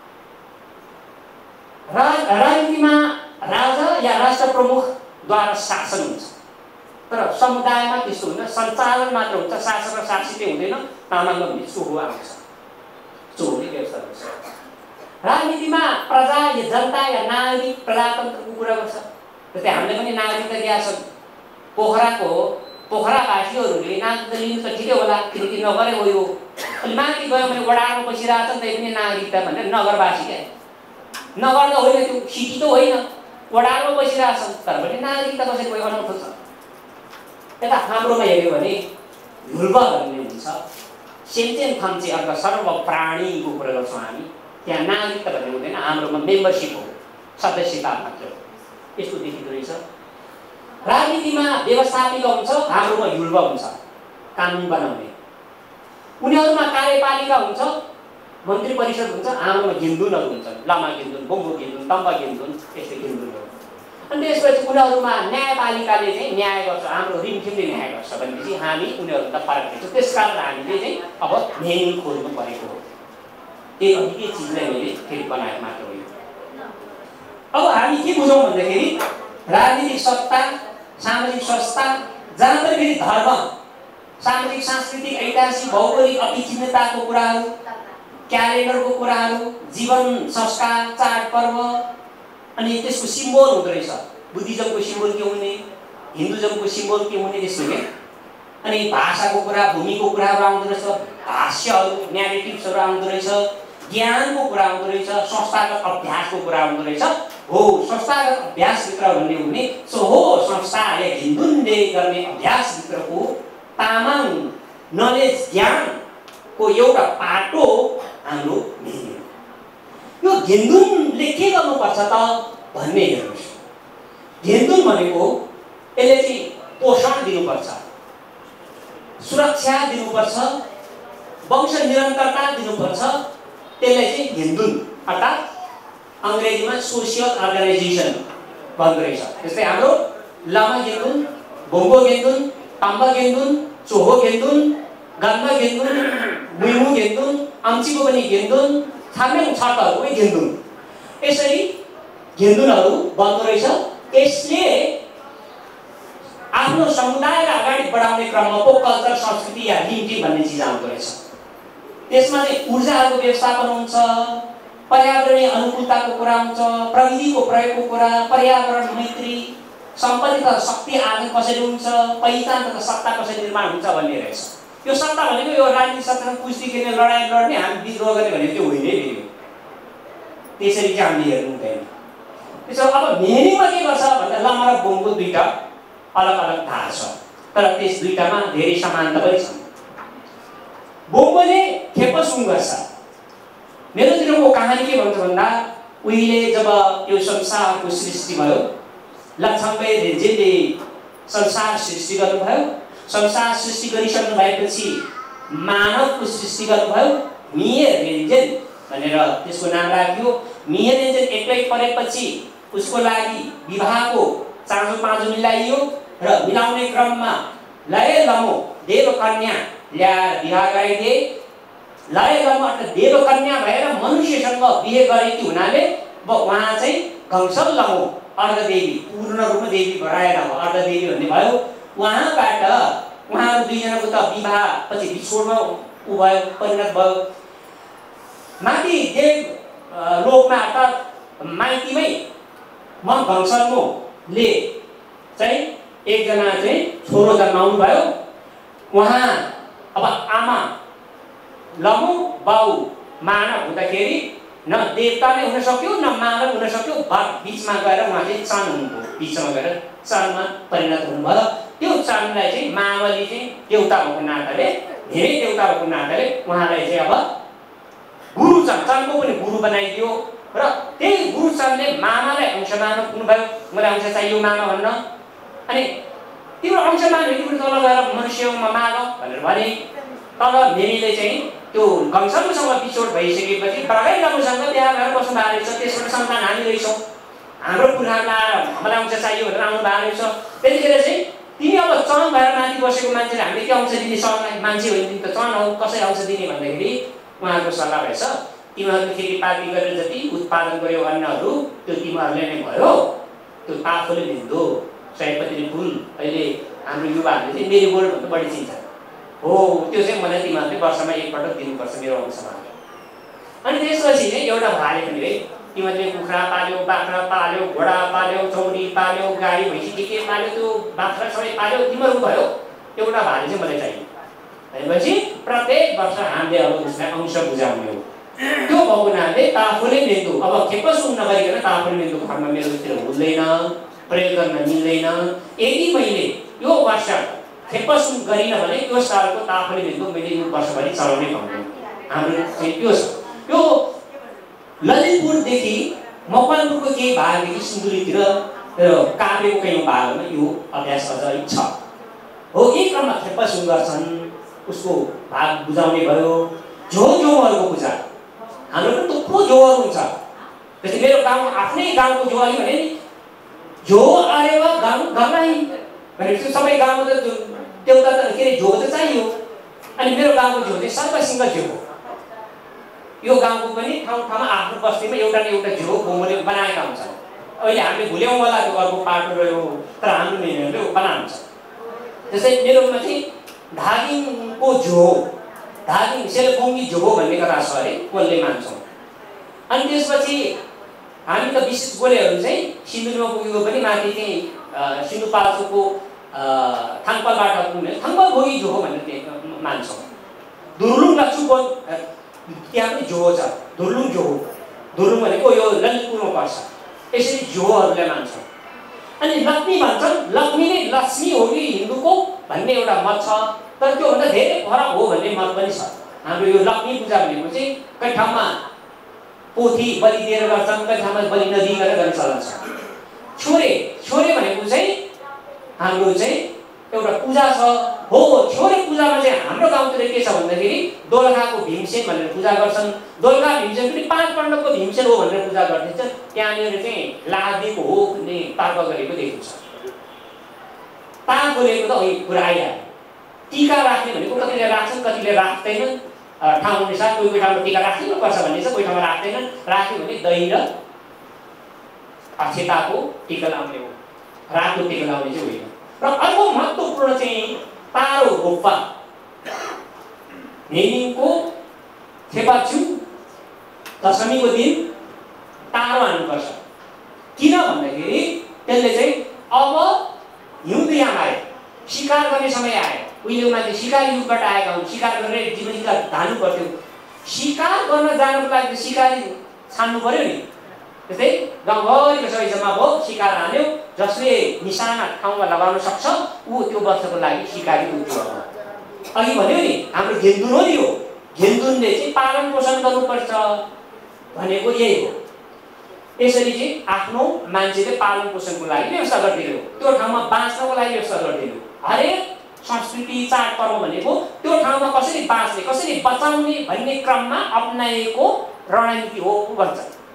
राजनीतिमा राजा या राष्ट्र प्रमुखद्वारा शासन हुन्छ, तर समुदायमा त्यस्तो हुँदैन, सञ्चालन मात्र हुन्छ, शासक र शासितै हुँदैन। तामाङमा भने चोहो आउँछ, चोहोले व्यवस्था गर्छ। राजनीतिमा प्रजा या जनता या नागरिक प्रजातन्त्रको कुरा गर्छ। जस्तै हामीले पनि नागरिकता दिएका छन्। पोखरावासीहरूले नागरिकता लिनु त ठिकै होला, किनकि नगरै हो यो। अनि माथि गयो भने वडामा बसिरहेको छ नि त पनि नागरिकता भनेर नगरवासी क्या, नगर त होइन, त्यो सिटी त होइन, वडामा बसिरहेको छ, तर पनि नागरिकता कसरी भयो अनौठो छ। यता हाम्रोमा हेऱ्यो भने ध्रुव भन्ने हुन्छ, सेन्चेन खम्चे अर्थ सर्व प्राणीको कुरा गर्छौँ हामी, त्यहाँ नागरिकता भन्ने हुँदैन, हाम्रोमा मेम्बरसिप हो, सदस्यता मात्र हो। यस्तो देखिँदो रहेछ। राजनीतिमा व्यवस्थापिका हुन्छ, हाम्रोमा ध्रुव हुन्छ, कानुन बनाउने। उनीहरूमा कार्यपालिका हुन्छ, मन्त्री परिषद हुन्छ, हाम्रोमा गेन्दुनहरू हुन्छ, लामा गेन्दुन, बोङ्गो गेन्दुन, तम्बा गेन्दुन, यस्तै गेन्दुनहरू। अनि त्यसपछि उनीहरूमा न्यायपालिकाले चाहिँ न्याय गर्छ, हाम्रो रिमठिमले न्याय गर्छ भनेपछि हामी उनीहरूभन्दा फरक देख्छौँ। त्यस कारण हामीले चाहिँ अब मेन्यु खोज्नु परेको हो। त्यही के चिजलाई मैले फेरि बनाएको मात्र हो। अब हामी के बुझौँ भन्दाखेरि राजनीतिक सत्ता, सामाजिक संस्था, जहाँ पनि फेरि धर्म, सामाजिक सांस्कृतिक ऐतिहासिक भौगोलिक अभिचिन्नताको कुराहरू, क्यालेन्डरको कुराहरू, जीवन संस्कार, चाडपर्व, अनि त्यसको सिम्बोल हुँदो रहेछ। बुद्धिज्मको सिम्बोल के हुने, हिन्दुज्मको सिम्बोल के हुने, त्यस्तो के। अनि भाषाको कुरा, भूमिको कुराहरू आउँदो रहेछ, भाष्यहरू, न्यारेटिभ्सहरू आउँदो रहेछ, ज्ञानको कुरा आउँदो रहेछ, संस्थागत अभ्यासको कुरा आउँदो रहेछ। हो संस्थागत अभ्यासभित्र भन्ने हुने सो हो संस्था या हिन्दुले गर्ने अभ्यासभित्रको तामाङ नलेज ज्ञानको एउटा पाटो हाम्रो मेन्यु। यो गेन्दुनले के गर्नुपर्छ त भन्ने हेर्नुहोस्। गेन्दुन भनेको यसले चाहिँ पोषण दिनुपर्छ, सुरक्षा दिनुपर्छ, वंश निरन्तरता दिनुपर्छ। त्यसलाई चाहिँ गेन्दुन अर्थात् अङ्ग्रेजीमा सोसियल अर्गनाइजेसन भन्दो रहेछ। जस्तै हाम्रो लामा गेन्दुन, बोङ्गो गेन्दुन, तम्बा गेन्दुन, चोहो गेन्दुन, गन्ना गेन्दुन, मुइमु गेन्दुन, आम्चीको पनि गेन्दुन, छामेङ छटहरूको पनि गेन्दुन, यसरी गेन्दुनहरू बन्दो रहेछ। यसले आफ्नो समुदायलाई अगाडि बढाउने क्रममा पो कल्चर, संस्कृति या रिमटिम भन्ने चिज आउँदो रहेछ। त्यसमा चाहिँ ऊर्जाहरूको व्यवस्थापन हुन्छ, पर्यावरणीय अनुकूलताको कुरा हुन्छ, प्रविधिको प्रयोगको कुरा, पर्यावरण मैत्री, सम्पत्ति तथा शक्ति आदान कसरी हुन्छ, पहिचान तथा सत्ता कसरी निर्माण हुन्छ भन्ने रहेछ। यो सत्ता भनेको यो राजनीतिक सत्तामा कुस्ती खेल्ने, लडाइँ लड्ने, हामी विद्रोह गर्ने भनेको त्यो होइन फेरि। त्यसरी चाहिँ हामीले हेर्नु हुँदैन। त्यसो अब मेन्युमा के गर्छ भन्दा लामा र बोङको दुईटा अलग अलग धार छ, तर त्यस दुईटामा धेरै समानता पनि छन्। बोङले खेपसुङ गर्छ। मेरोतिरको कहानी के भन्छ भन्दा उहिले जब यो संसारको सृष्टि भयो, लक्ष्मण रेजेले संसार सृष्टि गर्नुभयो। संसार सृष्टि गरिसक्नु भएपछि मानवको सृष्टि गर्नुभयो। मिए रेन्जेन भनेर त्यसको नाम राखियो। मिए रेन्जेन एक्लै परेपछि उसको लागि विवाहको चाँजो पाँजो मिलाइयो र मिलाउने क्रममा लय लमो देवकन्या ल्याएर विवाह गराइदिए। लय लमो अर्थात् देवकन्या भएर मनुष्यसँग बिहे गरेकी हुनाले उहाँ चाहिँ घंसल लमो अर्धदेवी, पूर्ण रूपमा देवी भराएर अर्धदेवी भन्ने भयो। उहाँबाट उहाँहरू दुईजनाको त विवाह पछि बिछोडमा उ भयो, परिणत भयो। माथि देव लोकमा अर्थात् माइतीमै घंसलले चाहिँ एकजना चाहिँ छोरो जन्माउनु भयो। उहाँ अब आमा लमु बाउ मानव हुँदाखेरि न देवता नै हुन सक्यो न मानव हुन सक्यो। बिचमा गएर उहाँ चाहिँ सन हुनुभयो, बिचमा गएर सनमा परिणत हुनुभयो। त्यो सनलाई चाहिँ मावली चाहिँ देउता भएको नाताले, धेरै देउता भएको नाताले उहाँलाई चाहिँ अब गुरु चनको पनि गुरु बनाइदियो र त्यही गुरु चनले मामालाई अंश मानव हुनुभयो। मलाई अंश चाहियो मामा भन्न। अनि तिम्रो अंश माग्यो तिम्रो तल गएर मनुष्यमा माग भनेर भने तल नेमीले चाहिँ त्यो गङ्समुसँग बिछोड भइसकेपछि बाबै गाउँसँग बिहा गरेर बस्नु भएको रहेछ, त्यसबाट सन्तान हामी रहेछौँ, हाम्रो पुर्खामा आएर हामीलाई अंश चाहियो भनेर आउनु भएको रहेछ। त्यतिखेर चाहिँ तिमी अब चन भएर माथि बसेको मान्छेले हामीले के अंश दिने सरलाई? मान्छे होइन तिमी त चन हौ, कसरी अंश दिने भन्दाखेरि उहाँहरूको सल्लाह रहेछ तिमीहरूले खेतीपाती गरेर जति उत्पादन गर्यो अन्नहरू त्यो तिमीहरूले नै भयो, त्यो आफूले लिँदो। सयपत्री फुल अहिले हाम्रो युवाहरूले चाहिँ मेरीगोल्ड भन्दा बढी चिन्छ हो, त्यो चाहिँ मलाई तिमीहरूले वर्षमा एकपटक दिनुपर्छ मेरो अंशमा। अनि त्यसपछि चाहिँ एउटा भाले पनि है, तिमीहरूले कुखुरा पाल्यो, बाख्रा पाल्यो, घोडा पाल्यो, चौरी पाल्यो, गाई भैँसी के पाल्यो, त्यो बाख्रा सबै पाल्यो, तिमीहरू भयो, एउटा भाले चाहिँ मलाई चाहियो भनेपछि प्रत्येक वर्ष हामीले अब उसलाई अंश बुझाउने हो। त्यो भएको हुनाले ताफुले मेन्दो, अब खेपसुङ नगरिकन ताफुले मेन्दो घरमा मेरोतिर हुँदैन, प्रयोग गर्न मिल्दैन। यदि मैले यो वर्ष खेपसुङ गरिनँ भने त्यो सालको ताफुले मेन्दो मैले यो वर्षभरि चलाउनै पाउँदैन। हाम्रो चाहिँ त्यो छ। यो ललितपुरदेखि मकवानपुरको केही भागदेखि सिन्धुलीतिर काभ्रेको कयौँ भागमा यो अभ्यास अझै छ हो। यही क्रममा खेपसुङ गर्छन्, उसको भाग बुझाउने भयो। जोहरूको पूजा हाम्रो पनि थुप्रो जोहरू हुन्छ। जस्तै मेरो गाउँ आफ्नै गाउँको जो आयो भने नि जो आयो गाउँ घरमै भनेपछि सबै गाउँमा त देउता त के अरे जो त चाहियो। अनि मेरो गाउँको जो चाहिँ सर्वसिंह जो हो। यो गाउँको पनि ठाउँ ठाउँमा आफ्नो बस्तीमा एउटा न एउटा जो बोमले बनाएका हुन्छन्। अहिले हामीले भुल्यौँ होला त्यो अर्को पाटो रह्यो, तर हाम्रो नेहरूले बनाउँछ। जस्तै मेरोमा चाहिँ धादिङको जो, धादिङ सेलकोङ्गी जो भन्ने कथा छ अरे, कसले मान्छौँ। अनि त्यसपछि हामी त विशेष गोलेहरू चाहिँ सिन्धुलीमा पुगेको पनि माथि चाहिँ सिन्धुपाल्चोकको थाङपालबाट थाङपाल भोगी जो हो भनेर मान्छौँ। दुर्लुङ लक्ष्मीको त्यहाँ पनि जो छ, दुर्लुङ जो हो। दुर्लुङ भनेको यो ललितपुरमा पर्छ। यसरी जोहरूलाई मान्छौँ। अनि लक्ष्मी भन्छन्, लक्ष्मी नै लक्ष्मी हो कि हिन्दूको भन्ने एउटा मत छ, तर त्योभन्दा धेरै फरक हो भन्ने मत पनि छ। हाम्रो यो लक्ष्मी पूजा भनेको चाहिँ कहीँ ठाउँमा पोथी बलि दिएर गर्छन्, कहीँ ठाउँमा बलि नदिएर गर्ने चलन छ। छोरे भनेको चाहिँ हाम्रो चाहिँ एउटा पूजा छ हो। छोरे पूजामा चाहिँ हाम्रो गाउँतिर के छ भन्दाखेरि दोलखाको भीमसेन भनेर पूजा गर्छन्। दोलखा भीमसेन पनि 5 पाण्डवको भीमसेन हो भनेर पूजा गर्दैछ। त्यहाँनिर चाहिँ लादिएको हो भन्ने तर्क गरेको देखिन्छ। बोलेको त कुरा आइहाल्यो। टीका राख्ने भनेको कतिले राख्छन्, कतिले राख्दैनन्। ठाउँ अनुसार कोही ठाउँमा टीका राख्नुपर्छ भन्ने छ, कोही ठाउँमा राख्दैनन्। राख्यो भने दही र अक्षताको टीका लाउने हो, रातो टीका लाउने चाहिँ होइन। र अर्को महत्त्वपूर्ण चाहिँ तारो रोप्पा नेमिङको खेपाछु दशमीको दिन तारो हान्नुपर्छ। किन भन्दाखेरि त्यसले चाहिँ अब हिउँदयाम आयो, शिकार गर्ने समय आयो। उहिले मान्छे शिकारी युगबाट आएका हुन्, शिकार गरेर जीवनका धान्नु पर्थ्यो। शिकार गर्न जानको लागि शिकारी छान्नु पर्यो नि। त्यस्तै गाउँभरिको सबै जम्मा भयो, शिकार हान्यो, जसले निशाना ठाउँमा लगाउन सक्छ ऊ त्यो वर्षको लागि शिकारी उठ्यो। अघि भन्यो नि हाम्रो घेन्दुन हो नि, हो घेन्दुनले चाहिँ पालन पोषण गर्नुपर्छ भनेको यही हो। यसरी चाहिँ आफ्नो मान्छेले पालन पोषणको लागि व्यवस्था गरिदिनु, त्यो ठाउँमा बाँच्नको लागि व्यवस्था गरिदिनु। हरेक संस्कृति चाडपर्व भनेको त्यो ठाउँमा कसरी बाँच्ने, कसरी बचाउने भन्ने क्रममा अपनाएको रणनीति हो भन्छ।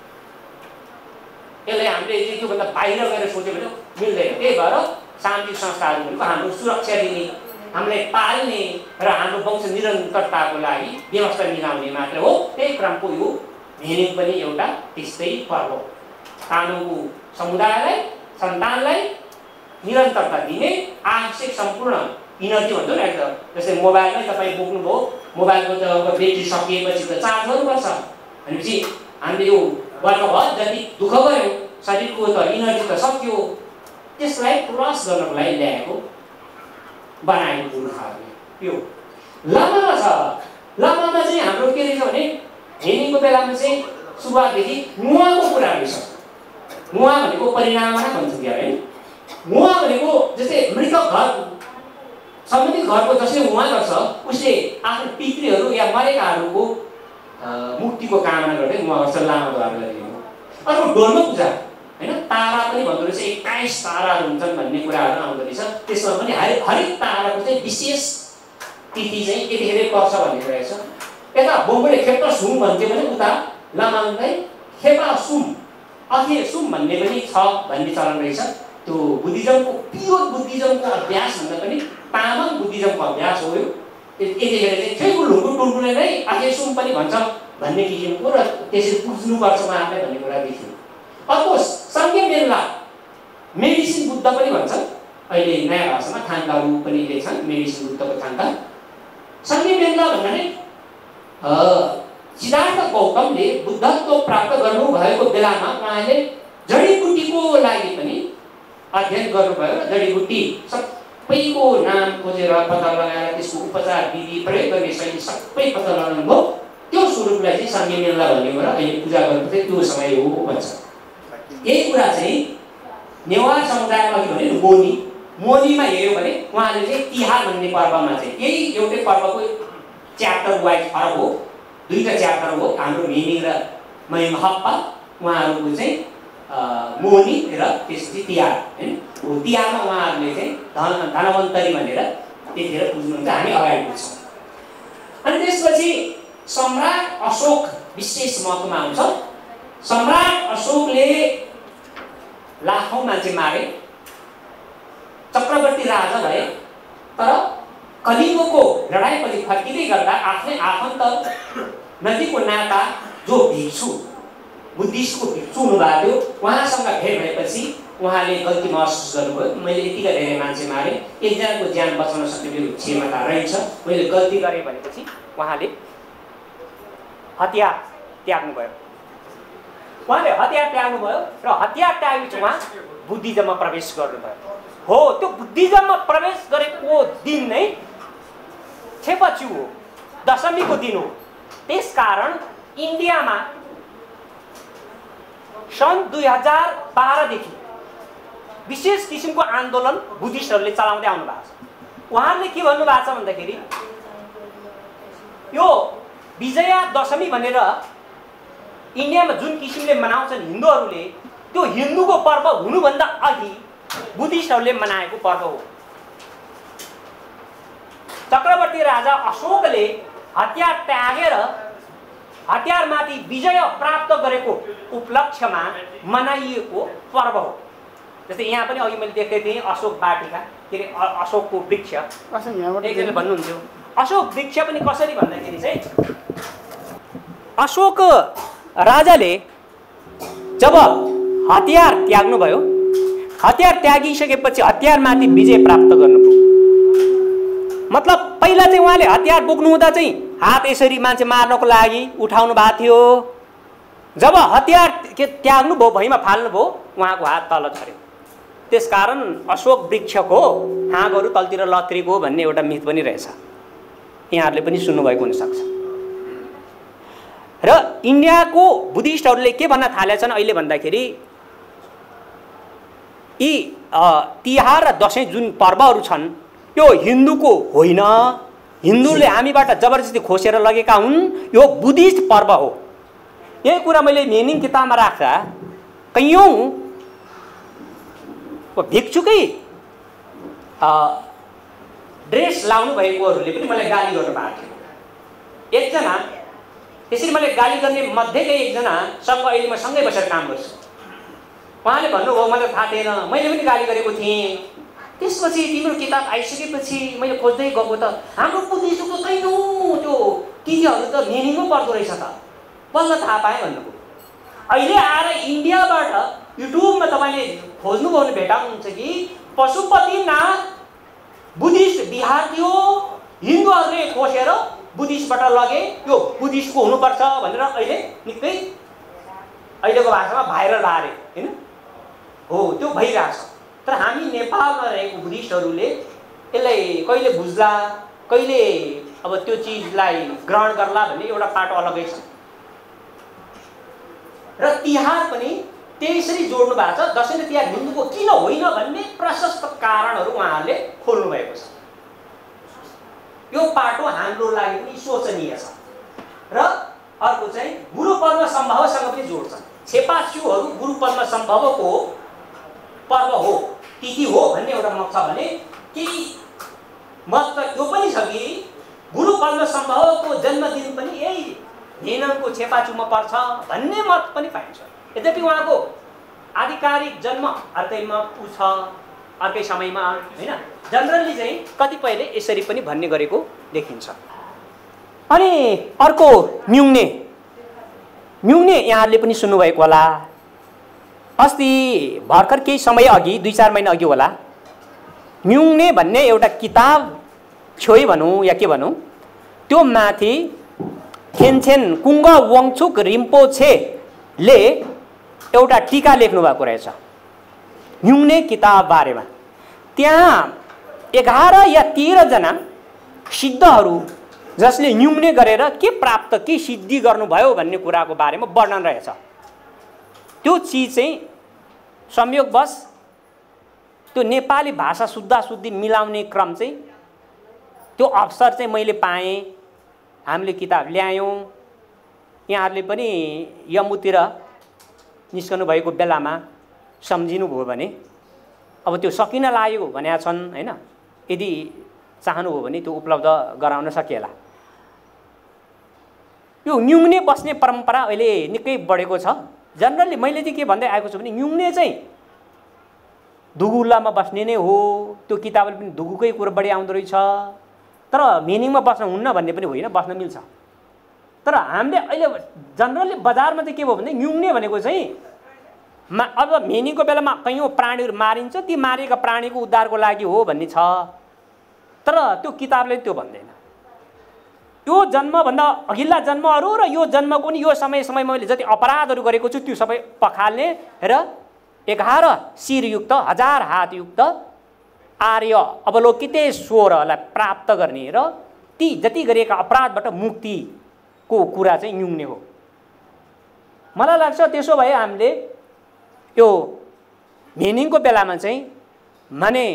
यसलाई हामीले त्योभन्दा बाहिर गएर सोच्यो भने मिल्दैन। त्यही भएर शान्ति संस्थाहरू भनेको हाम्रो सुरक्षा दिने, हामीलाई पाल्ने र हाम्रो वंश निरन्तरताको लागि व्यवस्था मिलाउने मात्र हो। त्यही क्रमको यो भेनिङ पनि एउटा त्यस्तै पर्व हो। कानुनको समुदायलाई, सन्तानलाई निरन्तरता दिने आवश्यक सम्पूर्ण इनर्जी भन्छ नि। जस्तै मोबाइलमै तपाईँ बोक्नुभयो, मोबाइलको त ब्याट्री सकिएपछि त चार्ज गर्नुपर्छ भनेपछि हामीले यो वर्षभर जति दुःख गऱ्यौँ, शरीरको त इनर्जी त सक्यो, त्यसलाई प्लस गर्नको लागि ल्याएको बनाएको पुर्खाहरूले। यो लामामा छ। लामामा चाहिँ हाम्रो के रहेछ भने भेनिङको बेलामा चाहिँ सुरुवातदेखि नुहाको कुरा रहेछ। नुहा भनेको परिणाम भन्छ क्या है। नुहा भनेको जस्तै मृतक घर सम्बन्धित घरको जसले उहाँ गर्छ उसले आफ्नो पितृहरू या मरेकाहरूको मुक्तिको कामना गर्दै उहाँ गर्छ लामाद्वारा गरिएको। अर्को डोल्मा पूजा, हैन तारा पनि भन्दो रहेछ 21 ताराहरू हुन्छन् भन्ने कुराहरू आउँदो रहेछ। त्यसमा पनि हरेक ताराको चाहिँ विशेष तिथि चाहिँ यतिखेर पर्छ भन्ने रहेछ। यता बोम्बेले खेप्टा सुम भन्थ्यो भने उता लामाङलाई खेपा सुम अखे सुम भन्ने पनि छ भन्ने चलन रहेछ। त्यो बुद्धिज्मको प्योर बुद्धिज्मको अभ्यास भन्दा पनि तामाङ बुद्धिज्मको अभ्यास हो यो। यतिखेर चाहिँ ठेगु लुङ्गु टुल्टुले नै अखे सुम पनि भन्छ भन्ने किसिमको र त्यसरी बुझ्नुपर्छ उहाँहरूले भन्ने कुरा देखियो। अर्को सङ्घीय मेला मेडिसिन बुद्ध पनि भन्छन्। अहिले नयाँ भाषामा थाङ्काहरू पनि लेख्छन् मेडिसिन बुद्धको थाङ्का। सङ्घीय मेला भन्नाले सिद्धार्थ गौतमले बुद्धत्व प्राप्त गर्नुभएको बेलामा उहाँले जडीबुटीको लागि पनि अध्ययन गर्नुभयो र जडीबुटी सबैको नाम खोजेर पत्ता लगाएर त्यसको उपचार विधि प्रयोग गर्ने शैली सबै पत्ता लगाउनुभयो। त्यो स्वरूपलाई चाहिँ सङ्घीय मेला भन्ने र अहिले पूजा गर्नु चाहिँ त्यो समय हो भन्छ। यही कुरा चाहिँ नेवार समुदायमा अघि भने मोनीमा हेऱ्यो भने उहाँले चाहिँ तिहार भन्ने पर्वमा चाहिँ यही एउटै पर्वको च्याप्टर वाइज फरक हो। दुईवटा च्याप्टर हो हाम्रो मिनिङ र महिमहप्पा। उहाँहरूको चाहिँ मोनी र त्यसपछि तिहार हैन। तिहारमा उहाँहरूले चाहिँ धनवन्तरी भनेर त्यतिखेर बुझ्नुहुन्छ। हामी अगाडि बुझ्छौँ। अनि त्यसपछि सम्राट अशोक विशेष महत्त्वमा आउँछ। सम्राट अशोकले लाखौँ मान्छे मारे, चक्रवर्ती राजा भए, तर कलिङ्गको लडाइँपछि फर्किँदै गर्दा आफ्नै आफन्त नदीको नाता जो भिक्षु बुद्धिस्टको भिक्षु हुनुभएको थियो उहाँसँग भेट भएपछि उहाँले गल्ती महसुस गर्नुभयो। मैले यतिका धेरै मान्छे मारेँ, एकजनाको ज्यान बचाउन सक्ने मेरो क्षमता रहेछ, मैले गल्ती गरेँ भनेपछि उहाँले हतियार त्याग्नुभयो। उहाँले हतियार त्याग्नुभयो र हतियार त्यागेपछि उहाँ बुद्धिज्ममा प्रवेश गर्नुभयो। हो त्यो बुद्धिज्ममा प्रवेश गरेको दिन नै छेपच्यु हो, दशमीको दिन हो। त्यसकारण इन्डियामा सन् 2012 देखि विशेष किसिमको आन्दोलन बुद्धिस्टहरूले चलाउँदै आउनु भएको छ। उहाँहरूले के भन्नुभएको छ भन्दाखेरि यो विजया दशमी भनेर इन्डियामा जुन किसिमले मनाउँछन् हिन्दूहरूले, त्यो हिन्दूको पर्व हुनुभन्दा अघि बुद्धिस्टहरूले मनाएको पर्व हो। चक्रवर्ती राजा अशोकले हतियार त्यागेर हतियारमाथि विजय प्राप्त गरेको उपलक्ष्यमा मनाइएको पर्व हो। जस्तै यहाँ पनि अघि मैले देखेको थिएँ अशोक वाटिका, के अरे अशोकको वृक्ष। एकजनाले भन्नुहुन्थ्यो अशोक वृक्ष पनि कसरी भन्दाखेरि चाहिँ अशोक राजाले जब हतियार त्याग्नुभयो, हतियार त्यागिसकेपछि हतियारमाथि विजय प्राप्त गर्नुभयो। मतलब पहिला चाहिँ उहाँले हतियार बोक्नु हुँदा चाहिँ हात यसरी मान्छे मार्नको लागि उठाउनु भएको थियो। जब हतियार त्याग्नुभयो, भुइँमा फाल्नुभयो, उहाँको हात तल झऱ्यो। त्यसकारण अशोक वृक्षको हाँगहरू तलतिर लत्रिएको भन्ने एउटा मिथ पनि रहेछ, यहाँहरूले पनि सुन्नुभएको हुनसक्छ। र इन्डियाको बुद्धिस्टहरूले के भन्न थालेछन् अहिले भन्दाखेरि यी तिहार र दसैँ जुन पर्वहरू छन् यो हिन्दूको होइन, हिन्दूले हामीबाट जबरजस्ती खोसेर लगेका हुन्, यो बुद्धिस्ट पर्व हो। यही कुरा मैले मिनिङ किताबमा राख्दा कैयौँ भिक्षुकै ड्रेस लाउनु भएकोहरूले पनि मलाई गाली गर्नुभएको थियो। एकजना त्यसरी मैले गाली गर्ने मध्येकै एकजनासँग अहिले म सँगै बसेर काम गर्छु। उहाँले भन्नुभयो मलाई थाहा थिएन, मैले पनि गाली गरेको थिएँ। त्यसपछि तिम्रो किताब आइसकेपछि मैले खोज्दै गएको त हाम्रो बुद्धिस्टको कैयौँ त्यो तिथिहरू त मिनिङै पर्दो रहेछ त, बल्ल थाहा पाएँ भन्नुभयो। अहिले आएर इन्डियाबाट युट्युबमा तपाईँले खोज्नुभयो भने भेटाउनुहुन्छ कि पशुपतिनाथ बुद्धिस्ट बिहार थियो, हिन्दूहरूले खोसेर बुद्धिस्टबाट लगे, यो बुद्धिस्टको हुनुपर्छ भनेर अहिले निकै अहिलेको भाषामा भाइरल आरे हैन हो, त्यो भइरहेछ। तर हामी नेपालमा रहेको बुद्धिस्टहरूले यसलाई कहिले बुझ्ला, कहिले अब त्यो चिजलाई ग्रहण गर्ला भन्ने एउटा पाटो अलगै छ। र तिहार पनि त्यसरी जोड्नु भएको छ। दसैँ र तिहार हिन्दूको किन होइन भन्ने प्रशस्त कारणहरू उहाँहरूले खोल्नु भएको छ। यो पाटो हाम्रो लागि पनि सोचनीय छ। र अर्को चाहिँ गुरु पद्म सम्भवसँग पनि जोड्छन्। छेपाछ्युहरू गुरु पद्म सम्भवको पर्व हो, तिथि हो भन्ने एउटा मत छ भने केही मत त यो पनि छ कि गुरु पद्म सम्भवको जन्मदिन पनि यही नेनङको छेपाछ्युमा पर्छ भन्ने मत पनि पाइन्छ। यद्यपि उहाँको आधिकारिक जन्म अर्कैमा छ, अर्कै समयमा, होइन। जनरली चाहिँ कतिपयले यसरी पनि भन्ने गरेको देखिन्छ। अनि अर्को म्युङने यहाँहरूले पनि सुन्नुभएको होला। अस्ति भर्खर केही समय अघि 2-4 महिना अघि होला, म्युङने भन्ने एउटा किताब छोई भनौँ या के भनौँ, त्यो माथि खेनछेन कुङ्ग वाङचुक रिम्पोछेले एउटा टीका लेख्नु भएको रहेछ म्युङने किताब बारेमा। त्यहाँ 11 या 13 जना सिद्धहरू जसले न्युङने गरेर के प्राप्त, के सिद्धि गर्नुभयो भन्ने कुराको बारेमा वर्णन रहेछ। त्यो चिज चाहिँ संयोगवश त्यो नेपाली भाषा शुद्धाशुद्धि मिलाउने क्रम चाहिँ त्यो अवसर चाहिँ मैले पाएँ। हामीले किताब ल्यायौँ, यहाँहरूले पनि यमुतिर निस्कनु भएको बेलामा सम्झिनु भयो भने अब त्यो सकिन लागेको भनेका छन्, होइन। यदि चाहनु हो भने त्यो उपलब्ध गराउन सकिएला। यो न्युङने बस्ने परम्परा अहिले निकै बढेको छ। जनरली मैले चाहिँ के भन्दै आएको छु भने न्युङने चाहिँ दुगुल्लामा बस्ने नै हो। त्यो किताबले पनि दुगुकै कुरो बढी आउँदो रहेछ, तर मिनिङमा बस्न हुन्न भन्ने पनि होइन, बस्न मिल्छ। तर हामीले अहिले जनरली बजारमा चाहिँ के भयो भने न्युङने भनेको चाहिँ अब मिनिङको बेलामा कैयौँ प्राणीहरू मारिन्छ, ती मारिएका प्राणीको उद्धारको लागि हो भन्ने छ। तर त्यो किताबले त्यो भन्दैन। यो जन्मभन्दा अघिल्ला जन्महरू र यो जन्मको नि यो समयमा मैले जति अपराधहरू गरेको छु त्यो सबै पखाल्ने र 11 शिरयुक्त 1000 हातयुक्त आर्य अवलोकितेश्वरलाई प्राप्त गर्ने र ती जति गरिएका अपराधबाट मुक्तिको कुरा चाहिँ न्युङने हो। मलाई लाग्छ त्यसो भए हामीले यो मिनिङको बेलामा चाहिँ माने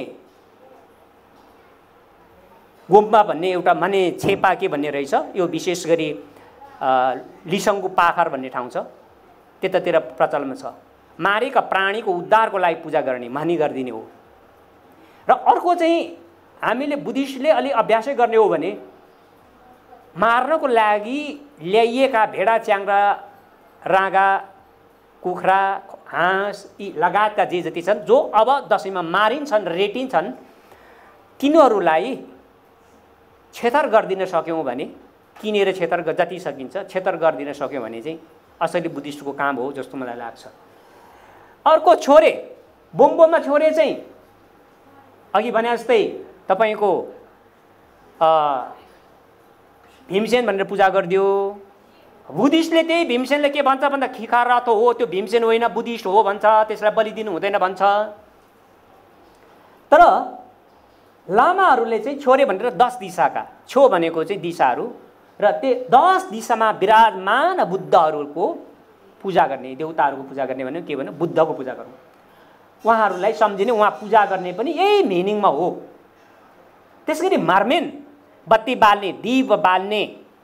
गोम्बा भन्ने एउटा माने छेपा के भन्ने रहेछ, यो विशेष गरी लिसङ्गु पाखर भन्ने ठाउँ छ, त्यतातिर प्रचलनमा छ। मारेका प्राणीको उद्धारको लागि पूजा गर्ने, मानी गरिदिने हो। र अर्को चाहिँ हामीले बुद्धिस्टले अलि अभ्यासै गर्ने हो भने मार्नको लागि ल्याइएका भेडा, च्याङ्ग्रा, राँगा, कुखुरा, हाँस यी लगायतका जे जति छन् जो अब दसैँमा मारिन्छन्, रेटिन्छन्, तिनीहरूलाई छेतर गरिदिन सक्यौँ भने, किनेर छेतर जति सकिन्छ छेतर गरिदिन सक्यौँ भने चाहिँ असली बुद्धिस्टको काम हो जस्तो मलाई लाग्छ। अर्को छोरे, बोम्बोमा छोरे चाहिँ अघि भने जस्तै तपाईँको भीमसेन भनेर पूजा गरिदियो। बुद्धिस्टले त्यही भीमसेनले के भन्छ भन्दा खिखार रथ हो, त्यो भीमसेन होइन बुद्धिस्ट हो भन्छ, त्यसलाई बलि दिनु हुँदैन भन्छ। तर लामाहरूले चाहिँ छोरे भनेर 10 दिशाका, छो भनेको चाहिँ दिशाहरू र त्यो 10 दिशामा विराजमान बुद्धहरूको पूजा गर्ने, देवताहरूको पूजा गर्ने भने के भन्नु, बुद्धको पूजा गर्नु, उहाँहरूलाई सम्झिने, उहाँ पूजा गर्ने पनि यही मिनिङमा हो। त्यसगरी मार्मेन बत्ती बाल्ने, दीप बाल्ने,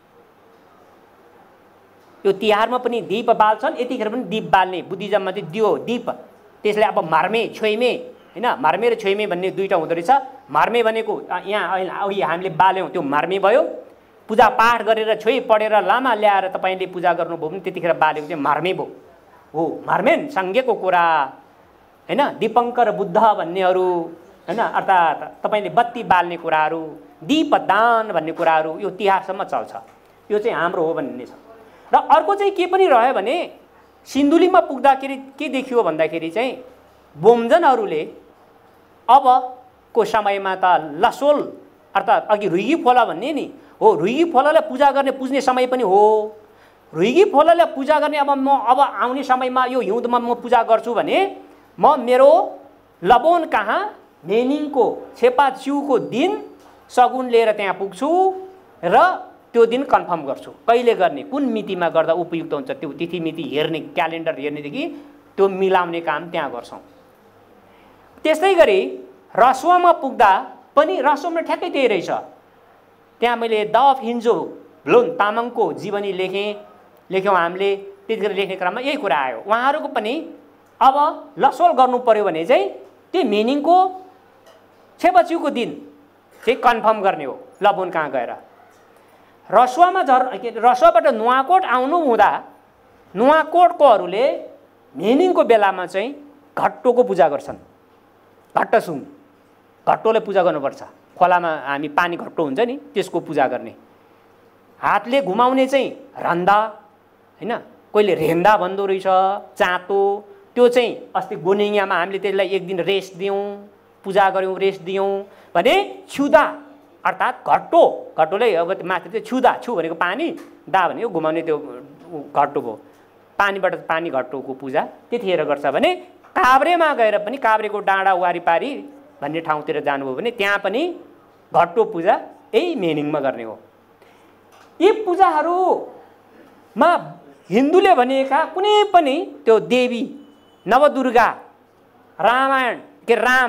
यो तिहारमा पनि दीप बाल्छन्, यतिखेर पनि दीप बाल्ने। बुद्धिज्ममा चाहिँ दियो दीप, त्यसलाई अब मार्मे छोइमे, होइन, मार्मे र छोइमे भन्ने दुईवटा हुँदो रहेछ। मार्मे भनेको यहाँ अघि हामीले बाल्यौँ त्यो मार्मे भयो, पूजा पाठ गरेर छोइ पढेर लामा ल्याएर तपाईँले पूजा गर्नुभयो भने त्यतिखेर बालेको चाहिँ मार्मे भयो हो। मार्मेन सँगैको कुरा, होइन, दीपङ्कर बुद्ध भन्नेहरू, होइन, अर्थात् तपाईँले बत्ती बाल्ने कुराहरू, दीपदान भन्ने कुराहरू यो तिहारसम्म चल्छ। यो चाहिँ हाम्रो हो भन्ने छ। र अर्को चाहिँ के पनि रह्यो भने सिन्धुलीमा पुग्दाखेरि के देखियो भन्दाखेरि चाहिँ बोम्जनहरूले अबको समयमा त लसोल अर्थात् अघि रुइगी फोला भन्ने नि हो, रुइगी फोलालाई पूजा गर्ने पुज्ने समय पनि हो। रुइगी फोलालाई पूजा गर्ने अब म आउने समयमा यो हिउँदमा म पूजा गर्छु भने म मेरो लबोन कहाँ मेनिङको छेपाछ्युको दिन सगुन लिएर त्यहाँ पुग्छु र त्यो दिन कन्फर्म गर्छु कहिले गर्ने, कुन मितिमा गर्दा उपयुक्त हुन्छ, त्यो तिथि मिति हेर्ने, क्यालेन्डर हेर्नेदेखि त्यो मिलाउने काम त्यहाँ गर्छौँ। त्यस्तै गरी रसोमा पुग्दा पनि रसोमा ठ्याक्कै त्यही रहेछ। त्यहाँ मैले द अफ हिन्जो ब्लोन तामाङको जीवनी लेखेँ, लेख्यौँ हामीले, त्यतिखेर लेख्ने क्रममा यही कुरा आयो। उहाँहरूको पनि अब लसोल गर्नु पर्यो भने चाहिँ त्यो मिनिङको छेपछिउको दिन चाहिँ कन्फर्म गर्ने हो। लबुन कहाँ गएर रसुवामा रसुवाबाट नुवाकोट आउनु हुँदा नुवाकोटकोहरूले मिनिङको बेलामा चाहिँ घट्टोको पूजा गर्छन्। घट्टसुङ, घट्टोले पूजा गर्नुपर्छ। खोलामा हामी पानी घट्टो हुन्छ नि, त्यसको पूजा गर्ने। हातले घुमाउने चाहिँ रन्दा हैन, कोहीले रेन्दा भन्दो रहेछ, चाँतो। त्यो चाहिँ अस्ति गोनिङियामा हामीले त्यसलाई एक दिन रेस्ट दियौँ, पूजा गऱ्यौँ, रेस्ट दियौँ भने छुदा अर्थात् घट्टो, घट्टोले अब माथि चाहिँ छुदा, छु भनेको पानी, दा भनेको घुमाउने त्यो घट्टो भयो। पानीबाट पानी घट्टोको पूजा त्यतिखेर गर्छ भने काभ्रेमा गएर पनि काभ्रेको डाँडा वारिपारी भन्ने ठाउँतिर जानुभयो भने त्यहाँ पनि घट्टो पूजा यही मिनिङमा गर्ने हो। यी पूजाहरूमा हिन्दूले भनेका कुनै पनि त्यो देवी नवदुर्गा, रामायण के राम,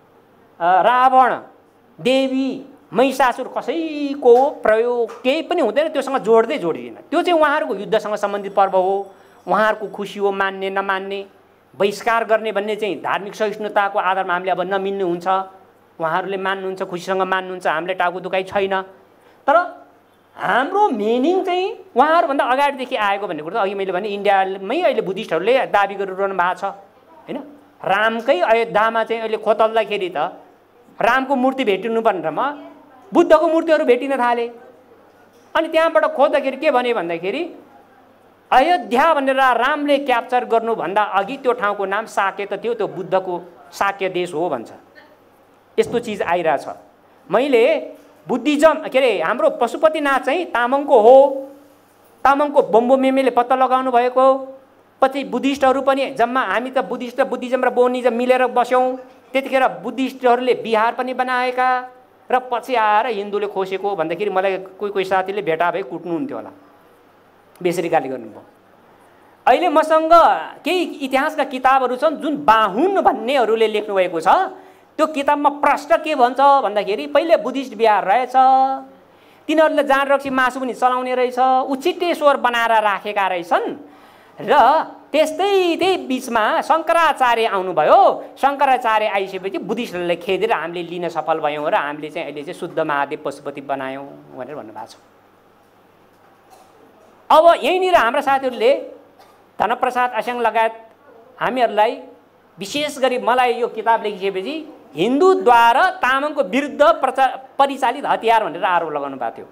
रावण, देवी, महिषासुर कसैको प्रयोग केही पनि हुँदैन, त्योसँग जोड्दै जोडिँदैन। त्यो चाहिँ उहाँहरूको युद्धसँग सम्बन्धित पर्व हो, उहाँहरूको खुसी हो, मान्ने नमान्ने, बहिष्कार गर्ने भन्ने चाहिँ धार्मिक सहिष्णुताको आधारमा हामीले अब नमिल्ने हुन्छ। उहाँहरूले मान्नुहुन्छ, खुसीसँग मान्नुहुन्छ, हामीले टाउको दुखाइ छैन। तर हाम्रो मिनिङ चाहिँ उहाँहरूभन्दा अगाडिदेखि आएको भन्ने कुरो त अघि मैले भने इन्डियामै अहिले बुद्धिस्टहरूले दाबी गरिरहनु भएको छ हैन। रामकै अयोध्यामा चाहिँ अहिले खोतल्दाखेरि त रामको मूर्ति भेटिनु पर्नेमा बुद्धको मूर्तिहरू भेटिन थाले। अनि त्यहाँबाट खोज्दाखेरि के भने भन्दाखेरि अयोध्या भनेर रामले क्याप्चर गर्नुभन्दा अघि त्यो ठाउँको नाम साके त थियो, त्यो बुद्धको साक्य देश हो भन्छ। यस्तो चिज आइरहेछ। मैले बुद्धिज्म के अरे हाम्रो पशुपतिनाथ चाहिँ तामाङको हो, तामाङको बोम्बोमेमेले पत्ता लगाउनु भएको। पछि बुद्धिस्टहरू पनि जम्मा हामी त बुद्धिज्म र बोनिज्म मिलेर बस्यौँ। त्यतिखेर बुद्धिस्टहरूले बिहार पनि बनाएका र पछि आएर हिन्दूले खोसेको भन्दाखेरि मलाई कोही साथीले भेटा भए कुट्नुहुन्थ्यो होला, बेसरी गाली गर्नुभयो। अहिले मसँग केही इतिहासका किताबहरू छन् जुन बाहुन भन्नेहरूले लेख्नुभएको छ। त्यो किताबमा प्रश्न के भन्छ भन्दाखेरि पहिले बुद्धिस्ट बिहार रहेछ, तिनीहरूले जाँड रक्सी मासु पनि चलाउने रहेछ, उचिटेश्वर बनाएर राखेका रहेछन् र त्यही बिचमा शङ्कराचार्य आउनुभयो। शङ्कराचार्य आइसकेपछि बुद्धिस्टहरूले खेदेर हामीले लिन सफल भयौँ र हामीले चाहिँ अहिले चाहिँ शुद्ध महादेव पशुपति बनायौँ भनेर भन्नुभएको छ। अब यहीँनिर हाम्रा साथीहरूले धनप्रसाद आस्याङ लगायत हामीहरूलाई विशेष गरी मलाई यो किताब लेखिसकेपछि हिन्दूद्वारा तामाङको विरुद्ध परिचालित हतियार भनेर आरोप लगाउनु भएको थियो।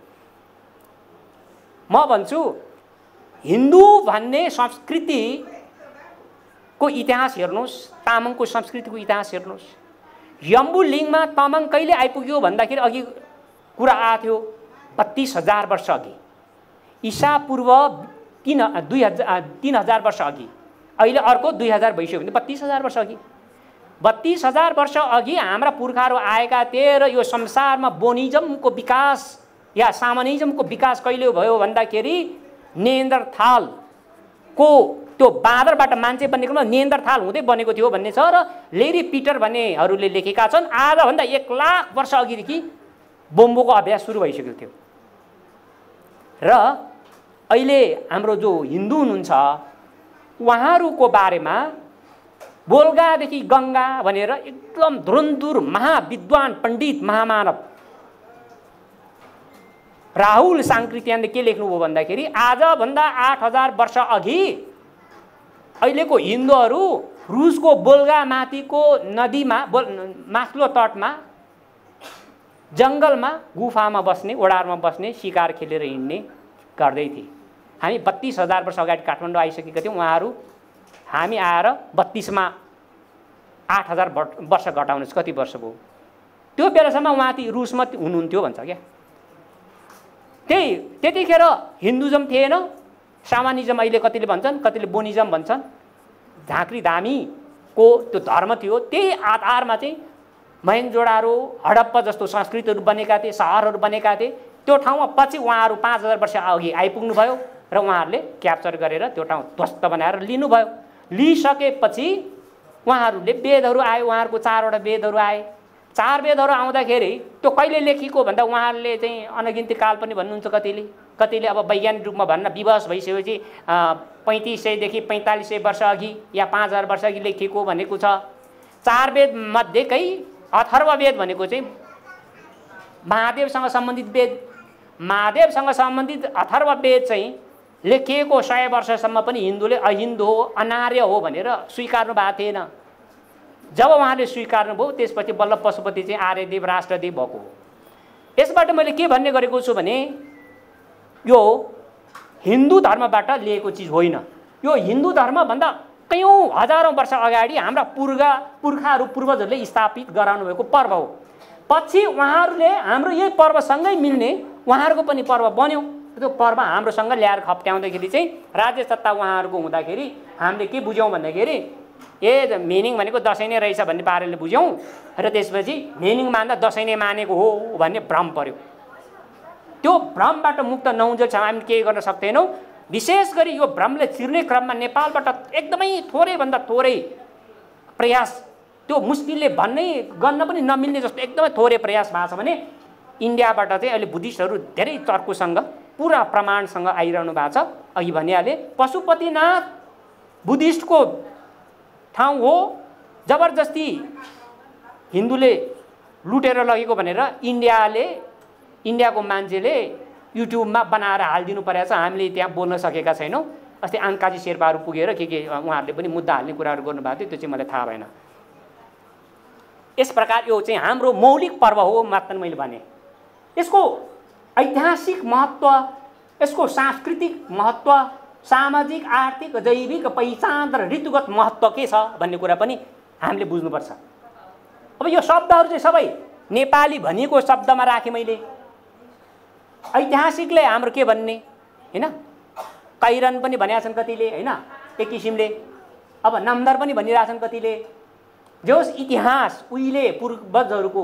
म भन्छु हिन्दू भन्ने संस्कृतिको इतिहास हेर्नुहोस्, तामाङको संस्कृतिको इतिहास हेर्नुहोस्। यम्बुलिङमा तामाङ कहिले आइपुग्यो भन्दाखेरि अघि कुरा आएको थियो 32,000 वर्ष अघि, ईसापूर्व 3000 वर्ष अघि। अहिले अर्को 2000 भइसक्यो भने 32,000 वर्ष अघि। 32,000 वर्ष अघि हाम्रा पुर्खाहरू आएका थिए र यो संसारमा बोनिजमको विकास या सामनिजमको विकास कहिले भयो भन्दाखेरि नेन्दरथालको त्यो बाँदरबाट मान्छे बनेको नेन्दरथाल हुँदै बनेको थियो भन्ने छ। र लेरी पिटर भन्नेहरूले लेखेका छन् आजभन्दा 1 लाख वर्ष अघिदेखि बोम्बोको अभ्यास सुरु भइसकेको थियो। र अहिले हाम्रो जो हिन्दू हुनुहुन्छ उहाँहरूको बारेमा बोल्गादेखि गङ्गा भनेर एकदम धुरन्धुर महाविद्वान पण्डित महामानव राहुल साङ्कृत्यानले के लेख्नुभयो भन्दाखेरि आजभन्दा 8000 वर्ष अघि अहिलेको हिन्दूहरू रुसको बोल्गा माथिको नदीमा माथिल्लो तटमा जङ्गलमा गुफामा बस्ने, ओडारमा बस्ने, शिकार खेलेर हिँड्ने गर्दै थिए। हामी 32,000 वर्ष अगाडि काठमाडौँ आइसकेका थियौँ। उहाँहरू हामी आएर 32मा 8000 वर्ष घटाउनुहोस् कति वर्ष भयो। त्यो बेलासम्म उहाँ रुसमा हुनुहुन्थ्यो भन्छ क्या। त्यतिखेर हिन्दुजम थिएन, सामानिजम अहिले कतिले भन्छन्, कतिले बोनिजम भन्छन्। झाँक्री धामीको त्यो धर्म थियो। त्यही आधारमा चाहिँ मोहेन्जोडारो, हडप्पा जस्तो संस्कृतिहरू बनेका थिए, सहरहरू बनेका थिए। त्यो ठाउँमा पछि उहाँहरू 5000 वर्ष अघि आइपुग्नु भयो र उहाँहरूले क्याप्चर गरेर त्यो ठाउँ ध्वस्त बनाएर लिनुभयो। लिइसकेपछि उहाँहरूले वेदहरू आए, उहाँहरूको 4वटा वेदहरू आए। 4 वेदहरू आउँदाखेरि त्यो कहिले लेखिएको भन्दा उहाँहरूले चाहिँ अनगिन्ती काल पनि भन्नुहुन्छ कतिले, कतिले अब वैज्ञानिक रूपमा भन्न विवश भइसकेपछि 3500 देखि 4500 वर्ष अघि या 5000 वर्ष अघि लेखिएको भनेको छ। 4 वेद मध्येकै अथर्ववेद भनेको चाहिँ महादेवसँग सम्बन्धित वेद। महादेवसँग सम्बन्धित अथर्ववेद चाहिँ लेखिएको 100 वर्षसम्म पनि हिन्दूले अहिन्दू हो, अनार्य हो भनेर स्वीकार्नु भएको थिएन। जब उहाँले स्वीकार्नुभयो त्यसपछि बल्ल पशुपति चाहिँ आर्यदेव राष्ट्रदेव भएको हो। यसबाट मैले के भन्ने गरेको छु भने यो हिन्दू धर्मबाट लिएको चिज होइन। यो हिन्दू धर्मभन्दा कयौँ हजारौँ वर्ष अगाडि हाम्रा पुर्खाहरू पूर्वजहरूले स्थापित गराउनु भएको पर्व हो। पछि उहाँहरूले हाम्रो यही पर्वसँगै मिल्ने उहाँहरूको पनि पर्व बन्यो। त्यो पर्व हाम्रोसँग ल्याएर खप्ट्याउँदाखेरि चाहिँ राज्य सत्ता उहाँहरूको हुँदाखेरि हामीले के बुझ्यौँ भन्दाखेरि ए मिनिङ भनेको दसैँ नै रहेछ भन्ने पाराले बुझ्यौँ र त्यसपछि मिनिङ मान्दा दसैँ नै मानेको हो भन्ने भ्रम पर्यो। त्यो भ्रमबाट मुक्त नहुन्जेलसम्म हामी केही गर्न सक्दैनौँ। विशेष गरी यो भ्रमले चिर्ने क्रममा नेपालबाट एकदमै थोरैभन्दा थोरै प्रयास, त्यो मुस्किलले भन्नै गर्न पनि नमिल्ने जस्तो एकदमै थोरै प्रयास भएको छ भने इन्डियाबाट चाहिँ अहिले बुद्धिस्टहरू धेरै चर्कोसँग पुरा प्रमाणसँग आइरहनु भएको छ। अघि भनिहालेँ पशुपतिनाथ बुद्धिस्टको ठाउँ हो। जबरजस्ती हिन्दूले लुटेर लगेको भनेर इन्डियाको मान्छेले युट्युबमा बनाएर हालिदिनु परेको छ। हामीले त्यहाँ बोल्न सकेका छैनौँ। अस्ति आङ्काजी शेर्पाहरू पुगेर के उहाँहरूले पनि मुद्दा हाल्ने कुराहरू गर्नुभएको थियो, त्यो चाहिँ मलाई थाहा भएन। यस प्रकार यो चाहिँ हाम्रो मौलिक पर्व हो मात्र मैले भने। यसको ऐतिहासिक महत्त्व, यसको सांस्कृतिक महत्त्व, सामाजिक आर्थिक जैविक पहिचान र ऋतुगत महत्त्व के छ भन्ने कुरा पनि हामीले बुझ्नुपर्छ। अब यो शब्दहरू चाहिँ सबै नेपाली भनिएको शब्दमा राखेँ मैले। ऐतिहासिकले हाम्रो के भन्ने हैन, कैरन पनि भनेका छन् कतिले हैन एक किसिमले, अब नामदार पनि भनिरहेछन् कतिले। जोस् इतिहास उहिले पूर्वजहरूको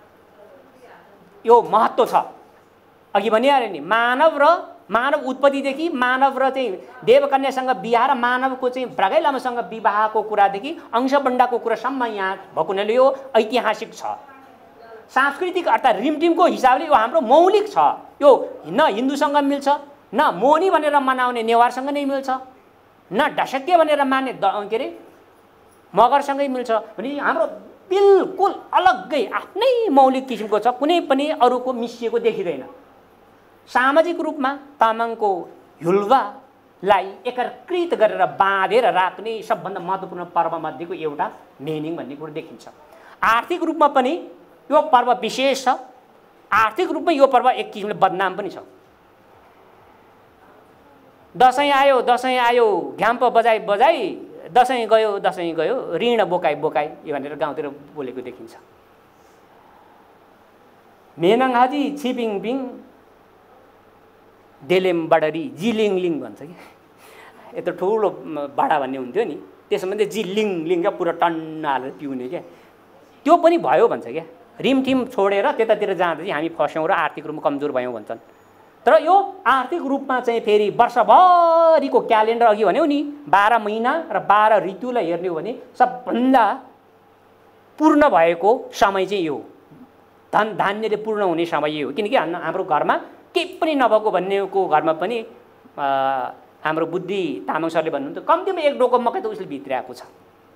यो महत्त्व छ। अघि भनिहालेँ नि मानव उत्पत्तिदेखि मानव र चाहिँ देवकन्यासँग बिहा र मानवको चाहिँ भ्रागै लामासँग विवाहको कुरादेखि अंशबण्डाको कुरासम्म यहाँ भएको हुनाले यो ऐतिहासिक छ। सांस्कृतिक अर्थात् रिमटिमको हिसाबले यो हाम्रो मौलिक छ। यो न हिन्दूसँग मिल्छ, न मोनी भनेर मनाउने नेवारसँग नै मिल्छ, न ढसक्के भनेर मान्ने के अरे मगरसँगै मिल्छ भने हाम्रो बिल्कुल अलग्गै आफ्नै मौलिक किसिमको छ। कुनै पनि अरूको मिसिएको देखिँदैन। सामाजिक रूपमा तामाङको हुलवालाई एकत्रित गरेर बाँधेर राख्ने सबभन्दा महत्त्वपूर्ण पर्वमध्येको एउटा मेनिङ भन्ने कुरो देखिन्छ। आर्थिक रूपमा पनि यो पर्व विशेष छ। आर्थिक रूपमा यो पर्व एक किसिमले बदनाम पनि छ। दसैँ आयो घ्याम्प बजाई दसैँ गयो ऋण बोकाई भनेर गाउँतिर बोलेको देखिन्छ। मेनाङ हाजी छिपिङपिङ देलेम बडरी जिलिङलिङ भन्छ कि यत्रो ठुलो बाडा भन्ने हुन्थ्यो नि, त्यसमा चाहिँ जिलिङलिङ क्या पुरा टन्न हालेर पिउने क्या, त्यो पनि भयो भन्छ क्या। रिमठिम छोडेर त्यतातिर जाँदा चाहिँ हामी फस्यौँ र आर्थिक रूपमा कमजोर भयौँ भन्छन्। तर यो आर्थिक रूपमा चाहिँ फेरि वर्षभरिको क्यालेन्डर अघि भन्यौ नि 12 महिना र 12 ऋतुलाई हेर्ने हो भने सबभन्दा पूर्ण भएको समय चाहिँ यो धान्यले पूर्ण हुने समय हो। किनकि हाम्रो घरमा केही पनि नभएको भन्नेको घरमा पनि हाम्रो बुद्धि तामाङ सरले भन्नुहुन्छ कम्तीमा एक डोको मकै त उसले भित्र्याएको छ।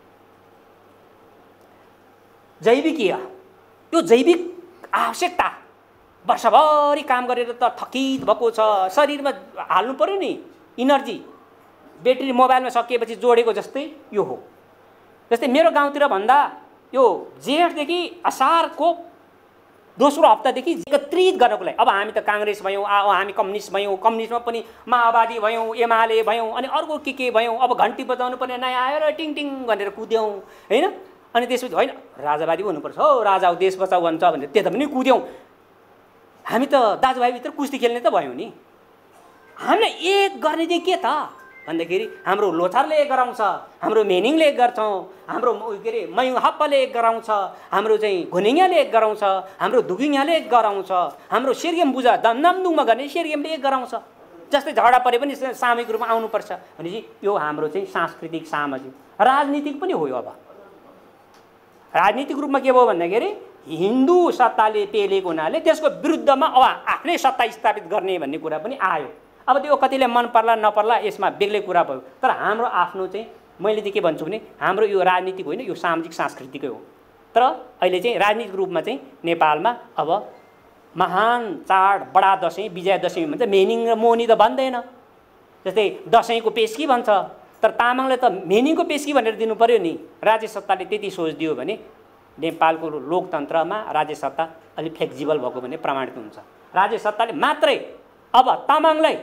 जैविकीय यो जैविक आवश्यकता वर्षभरि काम गरेर त थकित भएको छ, शरीरमा हाल्नु पर्यो नि इनर्जी, ब्याट्री मोबाइलमा सकिएपछि जोडेको जस्तै यो हो। जस्तै मेरो गाउँतिर भन्दा यो जेठदेखि असारको दोस्रो हप्तादेखि एकत्रित गर्नको लागि अब हामी त काङ्ग्रेस भयौँ, हामी कम्युनिस्ट भयौँ, कम्युनिस्टमा पनि माओवादी भयौँ, एमाले भयौँ, अनि अर्को के भयौँ। अब घन्टी बजाउनु पर्ने नयाँ आयो र टिङ टिङ भनेर कुद्यौँ होइन। अनि त्यसपछि होइन राजावादी हुनुपर्छ हो, राजा देश बचाउ भन्छ भनेर त्यता पनि कुद्यौँ। हामी त दाजुभाइभित्र कुस्ती खेल्ने त भयौँ नि। हामीलाई एक गर्ने चाहिँ के त भन्दाखेरि हाम्रो लोछारले एक गराउँछ, हाम्रो मेनिङले एक गर्छौँ, हाम्रो के अरे मयु हप्पाले एक गराउँछ, हाम्रो चाहिँ घुनिङाले एक गराउँछ, हाम्रो धुगिङाले एक गराउँछ, हाम्रो सेर्गेम पूजा नामदुङमा गर्ने सेर्गेमले एक गराउँछ। जस्तै झगडा परे पनि सामूहिक रूपमा आउनुपर्छ भनेपछि यो हाम्रो चाहिँ सांस्कृतिक सामाजिक राजनीतिक पनि हो। अब राजनीतिक रूपमा के भयो भन्दाखेरि हिन्दू सत्ताले पेलेको हुनाले त्यसको विरुद्धमा अब आफ्नै सत्ता स्थापित गर्ने भन्ने कुरा पनि आयो। अब त्यो कतिले मन पर्ला नपर्ला यसमा बेग्लै कुरा भयो। तर हाम्रो आफ्नो चाहिँ मैले चाहिँ के भन्छु भने हाम्रो यो राजनीतिक होइन, यो सामाजिक सांस्कृतिकै हो। तर अहिले चाहिँ राजनीतिक रूपमा चाहिँ नेपालमा अब महान चाड बडा दसैँ विजया दशमी भन्छ, मेनिङ र मोनी त भन्दैन। जस्तै दसैँको पेस्की भन्छ, तर तामाङले त मेनिङको पेस्की भनेर दिनु पर्यो नि। राज्य सत्ताले त्यति सोच दियो भने नेपालको लोकतन्त्रमा राज्य सत्ता अलिक फ्लेक्जिबल भएको भने प्रमाणित हुन्छ। राज्य सत्ताले मात्रै अब तामाङलाई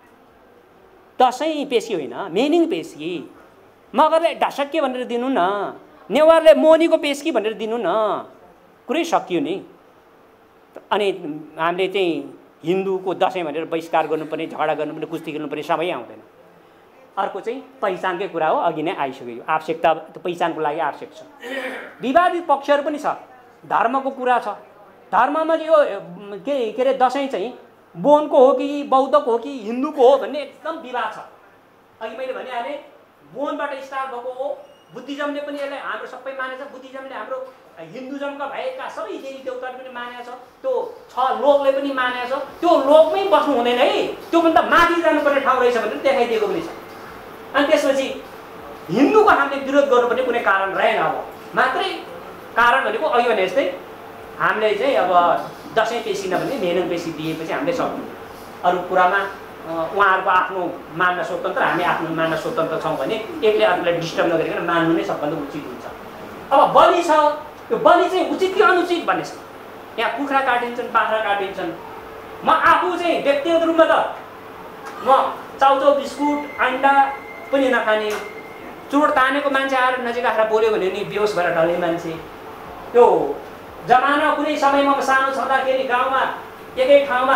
दसैँ पेस्की होइन मेनिङ पेस्की, मगरले ढासक्के भनेर दिनु न, नेवारले मोनीको पेस्की भनेर दिनु न, कुरै सकियो नि। अनि हामीले चाहिँ हिन्दूको दसैँ भनेर बहिष्कार गर्नुपर्ने, झगडा गर्नुपर्ने, कुस्ती खेल्नुपर्ने सबै आउँदैन। अर्को चाहिँ पहिचानकै कुरा हो, अघि नै आइसक्यो। आवश्यकता पहिचानको लागि आवश्यक छ। विवादित पक्षहरू पनि छ, धर्मको कुरा छ। धर्ममा चाहिँ यो के अरे दसैँ चाहिँ बोनको हो कि बौद्धको हो कि हिन्दूको हो भन्ने एकदम विवाद छ। अघि मैले भनिहालेँ बोनबाट स्टार्ट भएको हो, बुद्धिज्मले पनि यसलाई हाम्रो सबै मानेछ, बुद्धिज्मले हाम्रो हिन्दुज्मका भएका सबै देवी देवताले पनि मानेको छ, त्यो छ लोकले पनि मानेको छ। त्यो लोकमै बस्नु हुँदैन है, त्योभन्दा माथि जानुपर्ने ठाउँ रहेछ भनेर देखाइदिएको पनि छ। अनि त्यसपछि हिन्दूको हामीले विरोध गर्नुपर्ने कुनै कारण रहेन। अब मात्रै कारण भनेको अघि भने जस्तै हामीले चाहिँ अब दसैँ पेसी नभने मेनिङ पेसी दिएपछि हामीले सक्नु। अरू कुरामा उहाँहरूको आफ्नो मान्न स्वतन्त्र, हामी आफ्नो मान्न स्वतन्त्र छौँ भने एकले अर्कोलाई डिस्टर्ब नगरिकन मान्नु नै सबभन्दा उचित हुन्छ। अब बलि छ, त्यो बलि चाहिँ उचित कि अनुचित भन्ने छ। यहाँ कुखुरा काटिन्छन्, बाख्रा काटिन्छन्। म आफू चाहिँ व्यक्तिगत रूपमा त म चाउचाउ बिस्कुट अन्डा पनि नखाने, चोट तानेको मान्छे आएर नजिक आएर बोल्यो भने नि बेहोस भएर ढल्ने मान्छे। त्यो जमाना कुनै समयमा सानो छँदाखेरि गाउँमा एकै ठाउँमा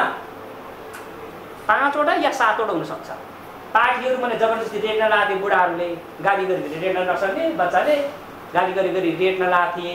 5वटा या 7वटा हुनसक्छ पार्टीहरू मैले जबरजस्ती रेट्न लाथे। बुढाहरूले गाली गरी रेट्न नसक्ने बच्चाले गाली गरी रेट्न लाथे।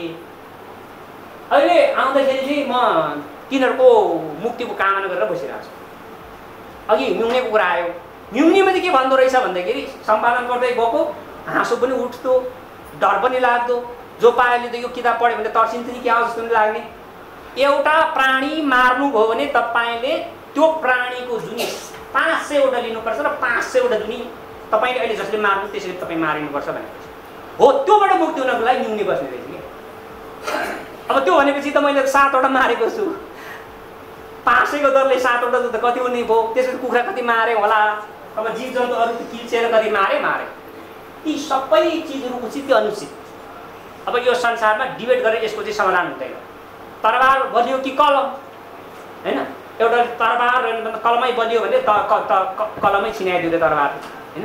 अहिले आउँदाखेरि चाहिँ म तिनीहरूको मुक्तिको कामना गरेर बसिरहेको छु। अघि न्युनेको कुरा आयो, न्युनीमा चाहिँ के भन्दो रहेछ भन्दाखेरि सम्पादन गर्दै गएको हाँसो पनि उठ्थ्यो, डर पनि लाग्दो। जो पाएले त यो किताब पढ्यो भने तर्सिन्थ्यो नि क्या हो जस्तो पनि लाग्ने। एउटा प्राणी मार्नुभयो भने तपाईँले त्यो प्राणीको जुनी 500वटा लिनुपर्छ र 500वटा जुनी तपाईँले अहिले जसले मार्नु त्यसरी तपाईँ मारिनुपर्छ भनेपछि हो। त्योबाट मुक्ति हुनको लागि न्युनी बस्ने रहेछ कि। अब त्यो भनेपछि त मैले 7वटा मारेको छु, 500को दरले 7वटा त कति हुने भयो। त्यसपछि कुखुरा कति मारे होला, अब जीव जन्तु अरू किल्चेर कति मारे। यी सबै चिजहरू उचित कि अनुचित, अब यो संसारमा डिबेट गरेर यसको चाहिँ समाधान हुँदैन। तरबार बलियो कि कलम, होइन? एउटा तरबार कलमै बलियो भने कलमै छिनाइदियो तरबार, होइन?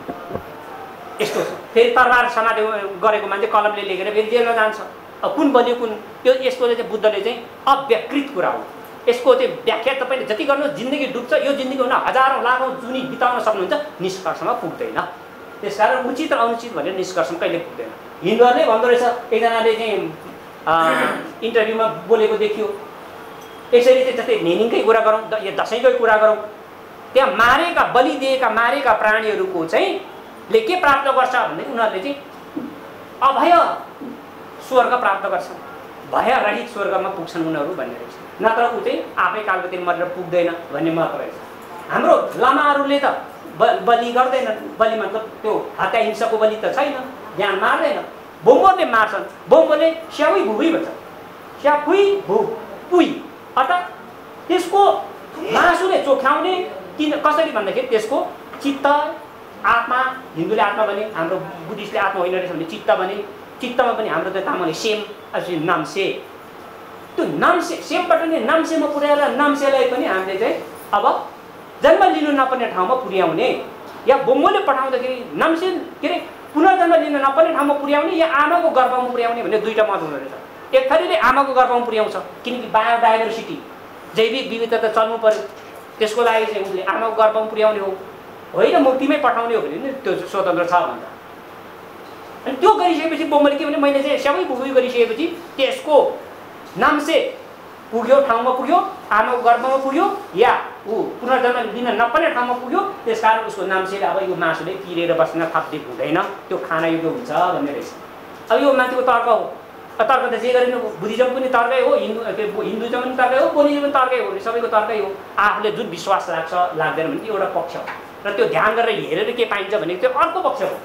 यस्तो छ। फेरि तरबार समाते गरेको मान्छे कलमले लेखेर फेरि जेलमा जान्छ। अब कुन बलियो कुन, यो यसको चाहिँ बुद्धले चाहिँ अव्यकृत कुरा हो। यसको चाहिँ व्याख्या तपाईँले जति गर्नुहोस् जिन्दगी डुब्छ। यो जिन्दगी हुन हजारौँ लाखौँ जुनी बिताउन सक्नुहुन्छ, निष्कर्षमा पुग्दैन। त्यसकारण उचित र अनुचित भनेर निष्कर्षमा कहिले पुग्दैन। हिन्दूहरूले भन्दो रहेछ, एकजनाले चाहिँ इन्टरभ्यूमा बोलेको देखियो, यसरी चाहिँ जस्तै मेनिङकै कुरा गरौँ, यो दसैँकै कुरा गरौँ, त्यहाँ मारेका बलि दिएका मारेका प्राणीहरूको चाहिँ ले के प्राप्त गर्छ भने उनीहरूले चाहिँ अभय स्वर्ग प्राप्त गर्छन्, भय रहित स्वर्गमा पुग्छन् उनीहरू भन्ने रहेछ। नत्र ऊ चाहिँ आफै कालगतिर मरेर पुग्दैन भन्ने मत रहेछ। हाम्रो लामाहरूले त बलि गर्दैनन्। बलि मतलब त्यो हत्या हिंसाको बलि त छैन, ज्ञान मार्दैन। बोम्बोले मार्छन्, बोम्बोले स्याउई भुई भन्छ, स्याफुई भुई, अर्थात् त्यसको मासुले चोख्याउने। किन कसरी भन्दाखेरि त्यसको चित्त आत्मा, हिन्दूले आत्मा भने हाम्रो बुद्धिस्टले आत्मा होइन रहेछ भने चित्त भने, चित्तमा पनि हाम्रो त तामाङले सेम नाम्से, त्यो नाम्से सेमबाट नै नाम्सेमा पुर्याएर नाम्सेलाई पनि हामीले चाहिँ अब जन्म लिनु नपर्ने ठाउँमा पुर्याउने, या बोम्बोले पठाउँदाखेरि नाम्से के अरे पुनर्जन्म लिन नपर्ने ठाउँमा पुर्याउने या आमाको गर्भमा पुर्याउने भन्ने दुईवटा मत हुँदो रहेछ। एक थरीले आमाको गर्भमा पुर्याउँछ किनकि बायोडाइभर्सिटी जैविक विविधता चल्नु पर्यो, त्यसको लागि चाहिँ उसले आमाको गर्भमा पुर्याउने हो, होइन मुक्तिमै पठाउने हो भने नि त्यो स्वतन्त्र छ भन्छ। अनि त्यो गरिसकेपछि बोम्बोले के भने मैले चाहिँ सबै पुग्यो गरिसकेपछि त्यसको नाम्से पुग्यो, ठाउँमा पुग्यो, आमाको गर्भमा पुग्यो या ऊ पुनर्जन्म लिन नपर्ने ठाउँमा पुग्यो, त्यसकारण उसको नाम्सेले अब यो मासुले पिरेर बस्न थाप्दिक हुँदैन, त्यो खाना योग्य हुन्छ भन्ने रहेछ। अब यो मान्छेको तर्क हो। तर्क त जे गरिनु बुद्धिज्म पनि तर्कै हो, हिन्दुइज्म पनि तर्कै हो, बुद्धिज्म पनि तर्कै हो, सबैको तर्कै हो। आफूले जुन विश्वास लाग्दैन भने एउटा पक्ष हो र त्यो ध्यान गरेर हेरेर के पाइन्छ भने त्यो अर्को पक्ष हो।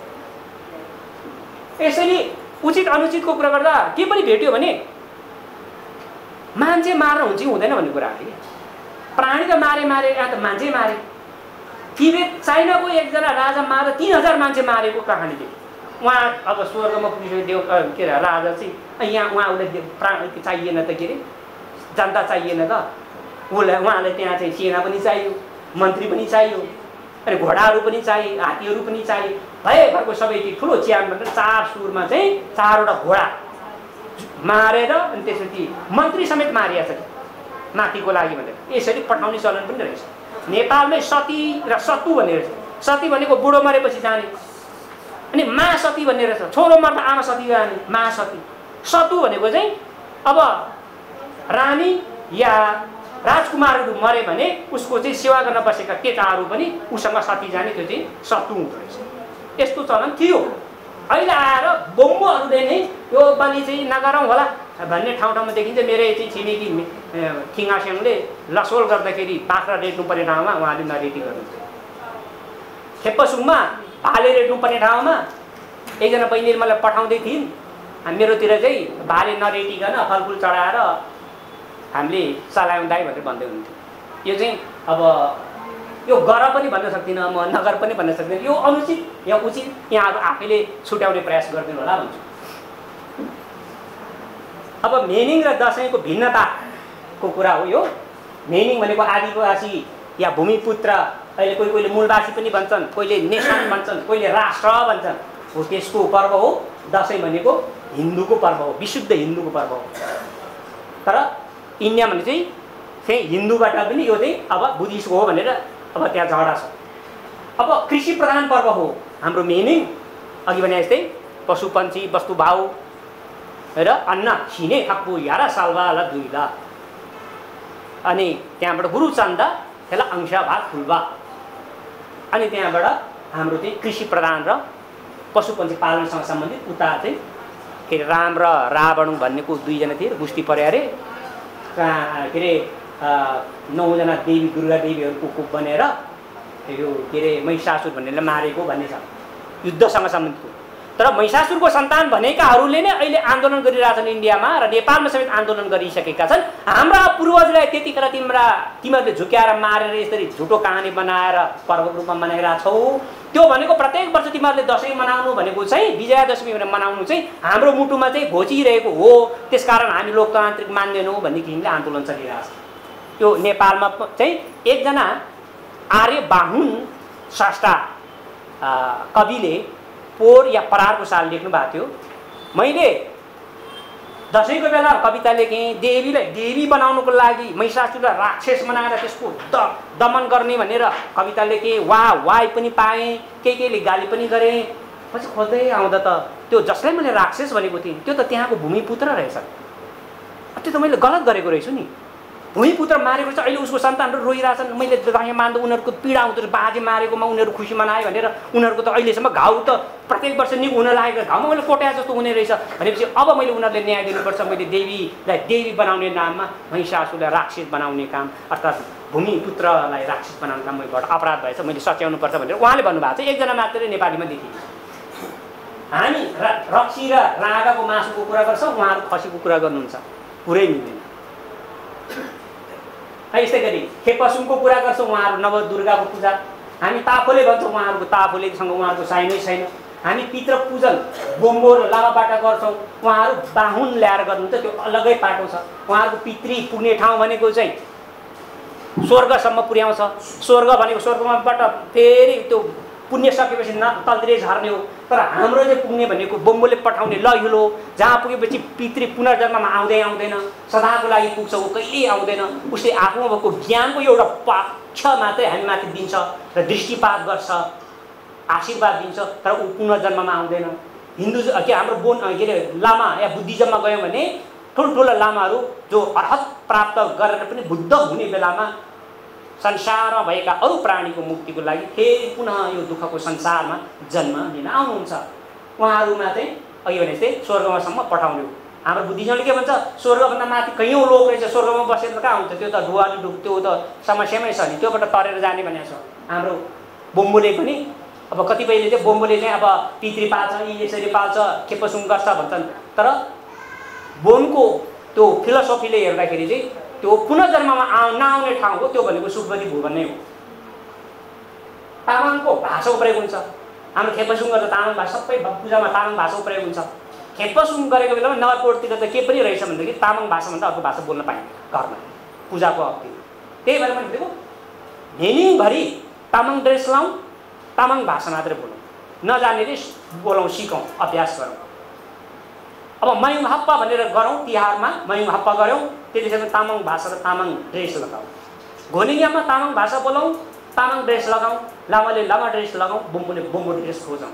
यसरी उचित अनुचितको कुरा गर्दा के पनि भेट्यो भने मान्छे मार्न हुन्छ कि हुँदैन भन्ने कुरा हो। प्राणी त मारे या त मान्छे मारे। तिब्बत चाइनाको एकजना राजा मारेर 3000 मान्छे मारेको कहानी थियो। उहाँ अब स्वर्गमा पुगिसक्यो के अरे राजा चाहिँ यहाँ उहाँलाई प्राण चाहिएन त के अरे जनता चाहिएन त उहाँलाई त्यहाँ चाहिँ सेना पनि चाहियो, मन्त्री पनि चाहियो, अनि घोडाहरू पनि चाहियो, हात्तीहरू पनि चाहियो, भएभरको सबै ठुलो च्यान भनेर 4 सुरमा चाहिँ 4वटा घोडा मारेर अनि त्यसपछि मन्त्री समेत मारिया छ माथिको लागि भनेर यसरी पठाउने चलन पनि रहेछ। नेपालमै सती र सतु भन्ने रहेछ। सती भनेको बुढो मरेपछि जाने, अनि महासती भन्ने रहेछ, छोरो मर्दा आमा सती जाने महासती। सतु भनेको चाहिँ अब रानी या राजकुमारहरू मरे भने उसको चाहिँ सेवा गर्न बसेका केटाहरू पनि उसँग सती जाने, त्यो चाहिँ सतु हुँदो रहेछ। यस्तो चलन थियो। अहिले आएर बोम्बोहरूले नै यो बलि चाहिँ नगरौँ होला भन्ने ठाउँमा देखिन्छ। मेरै चाहिँ छिमेकी खिङास्याङले लसोल गर्दाखेरि बाख्रा रेट्नु पर्ने ठाउँमा उहाँले नरेटी गर्नुहुन्छ। खेप्पसुङमा भाले रेट्नु पर्ने ठाउँमा एकजना बहिनीले मलाई पठाउँदै थिइन्, मेरोतिर चाहिँ भाले नरेटिकन फलफुल चढाएर हामीले चलायौँ दाइ भनेर भन्दै हुन्थ्यो। यो चाहिँ अब यो गर पनि भन्न सक्दिनँ म, नगर पनि भन्न सक्दिनँ। यो अनुचित या उचित यहाँहरू आफैले छुट्याउने प्रयास गरिदिनु होला भन्छु। अब मेनिङ र दसैँको भिन्नताको कुरा हो यो। मेनिङ भनेको आदिवासी या भूमिपुत्र, अहिले कोहीले मूलवासी पनि भन्छन्, कोहीले नेसन भन्छन्, कोहीले राष्ट्र भन्छन्, हो त्यसको पर्व हो। दसैँ भनेको हिन्दूको पर्व हो, विशुद्ध हिन्दूको पर्व हो। तर इन्डिया भने चाहिँ हिन्दूबाट पनि यो चाहिँ अब बुद्धिस्टको हो भनेर अब त्यहाँ झगडा छ। अब कृषि प्रधान पर्व हो हाम्रो मेनिङ। अघि भने जस्तै पशु पन्छी वस्तुभाव र अन्न छिने थप्पु यारा सालवा दुईला, अनि त्यहाँबाट गुरु चन्दा त्यसलाई अंशा भाग फुलबा, अनि त्यहाँबाट हाम्रो चाहिँ कृषि प्रधान र पशुपन्छी पालनसँग सम्बन्धित उता चाहिँ के अरे राम र रावण भन्नेको 2 जना थिए, गुस्ती पर्यो अरे। के अरे 9 जना देवी दुर्गा देवीहरूको कोप बनेर यो के अरे महिषासुर भन्नेलाई मारेको भन्ने छ, युद्धसँग सम्बन्धित। तर महिषासुरको सन्तान भनेकाहरूले नै अहिले आन्दोलन गरिरहेछन् इन्डियामा र नेपालमा समेत आन्दोलन गरिसकेका छन्। हाम्रा पूर्वजलाई त्यतिखेर तिमीहरूले झुक्याएर मारेर यसरी झुटो कहानी बनाएर पर्वको रूपमा मनाइरहेछौ। त्यो भनेको प्रत्येक वर्ष तिमीहरूले दसैँ मनाउनु भनेको चाहिँ विजयादशमी भनेर मनाउनु चाहिँ हाम्रो मुटुमा चाहिँ घोचिरहेको हो। त्यसकारण हामी लोकतान्त्रिक मान्दैनौँ भन्ने किसिमले आन्दोलन चलिरहेछ। त्यो नेपालमा चाहिँ एकजना आर्य बाहुन स्रष्टा कविले पोर या परारको साल लेख्नु भएको थियो। मैले दसैँको बेला कविता लेखेँ, देवीलाई देवी बनाउनुको लागि महिषासुरलाई राक्षस बनाएर त्यसको दमन गर्ने भनेर कविता लेखेँ। वाइ पनि पाएँ, केहीले गाली पनि गरेँ। पछि खोज्दै आउँदा त त्यो जसलाई मैले राक्षस भनेको थिएँ त्यो त त्यहाँको भूमिपुत्र रहेछ। त्यो त मैले गलत गरेको रहेछु नि। भूमिपुत्र मारेको छ, अहिले उसको सन्तानहरू रोइरहेछन्। मैले दसैँ मान्दा उनीहरूको पीडा हुँदो रहेछ, बाजे मारेकोमा उनीहरू खुसी मनाए भनेर उनीहरूको त अहिलेसम्म घाउ त प्रत्येक वर्ष निको हुन लागेको घाउमा मैले कोट्या जस्तो हुने रहेछ भनेपछि अब मैले उनीहरूले न्याय दिनुपर्छ। मैले देवीलाई देवी बनाउने नाममा महिषासुरलाई राक्षस बनाउने काम अर्थात् भूमिपुत्रलाई राक्षस बनाउने काम मैबाट अपराध भएछ, मैले सच्याउनुपर्छ भनेर उहाँले भन्नुभएको छ। एकजना मात्रै नेपालीमा देखिन्छ। हामी रक्सी र राँगाको मासुको कुरा गर्छौँ, उहाँहरू खसीको कुरा गर्नुहुन्छ, पुरै मिल्दैन। यस्तै गरी खेपसुङको कुरा गर्छौँ, उहाँहरू नवदुर्गाको पूजा। हामी ताफोले भन्छौँ, उहाँहरूको ताफोलेसँग उहाँहरूको साइनै छैन। हामी पितृ पूजन बोम्बो र लामाबाट गर्छौँ, उहाँहरू बाहुन ल्याएर गर्नुहुन्छ, त्यो अलगै पाटो छ। उहाँहरूको पितृ पुग्ने ठाउँ भनेको चाहिँ स्वर्गसम्म पुर्याउँछ। स्वर्ग भनेको स्वर्गमाबाट फेरि त्यो पुण्य सकेपछि तल्तिरै झर्ने हो। तर हाम्रो चाहिँ पुग्ने भनेको बोम्बोले पठाउने लहिलो, जहाँ पुगेपछि पितृ पुनर्जन्ममा आउँदैन, सदाको लागि पुग्छ, ऊ कहिल्यै आउँदैन। उसले आफूमा भएको ज्ञानको एउटा पक्ष मात्रै हामी माथि दिन्छ र दृष्टिपात गर्छ, आशीर्वाद दिन्छ, तर ऊ पुनर्जन्ममा आउँदैन। हिन्दू के हाम्रो के अरे लामा या बुद्धिज्ममा गयौँ भने ठुल्ठुला लामाहरू जो अर्हत प्राप्त गरेर पनि बुद्ध हुने बेलामा संसारमा भएका अरू प्राणीको मुक्तिको लागि फेरि पुनः यो दुःखको संसारमा जन्म लिन आउनुहुन्छ। उहाँहरूमा चाहिँ अघि भने चाहिँ स्वर्गमासम्म पठाउने हो। हाम्रो बुद्धिज्मले के भन्छ स्वर्गभन्दा माथि कयौँ लोक रहेछ, स्वर्गमा बसेर त कहाँ हुन्छ, त्यो त ढुवानी ढुक, त्यो त समस्यामै छ नि, त्योबाट तरेर जाने भनेको छ। हाम्रो बोम्बोले पनि अब कतिपयले चाहिँ बोम्बोले चाहिँ अब पितृ पाल्छ, यी यसरी पाल्छ, खेपसुङ गर्छ भन्छन्, तर बोनको त्यो फिलोसफीले हेर्दाखेरि चाहिँ त्यो पुनर्जन्ममा नआउने ठाउँ हो, त्यो भनेको सुखवती भुवन नै हो। तामाङको भाषाको प्रयोग हुन्छ, हाम्रो खेपसुङ गर्दा तामाङ भाषा, सबै पूजामा तामाङ भाषाको प्रयोग हुन्छ। खेपसुङ गरेको बेलामा नगरकोटतिर त के पनि रहेछ भनेदेखि तामाङ भाषाभन्दा अर्को भाषा बोल्न पाइन्छ घरमा पूजाको अवधि। त्यही भएर मैले भनेको नेनिङभरि तामाङ ड्रेस लाउँ, तामाङ भाषा मात्रै बोलौँ, नजानेले बोलौँ, सिकौँ, अभ्यास गरौँ। अब मयुङ हप्पा भनेर गरौँ, तिहारमा मयुङ हप्पा गऱ्यौँ, त्यतिखेर तामाङ भाषा र तामाङ ड्रेस लगाऊ। घोनिङियामा तामाङ भाषा बोलाउँ, तामाङ ड्रेस लगाऊँ, लामाले लामा ड्रेस लगाऊँ, बोम्बोले बोम्बो ड्रेस खोजौँ।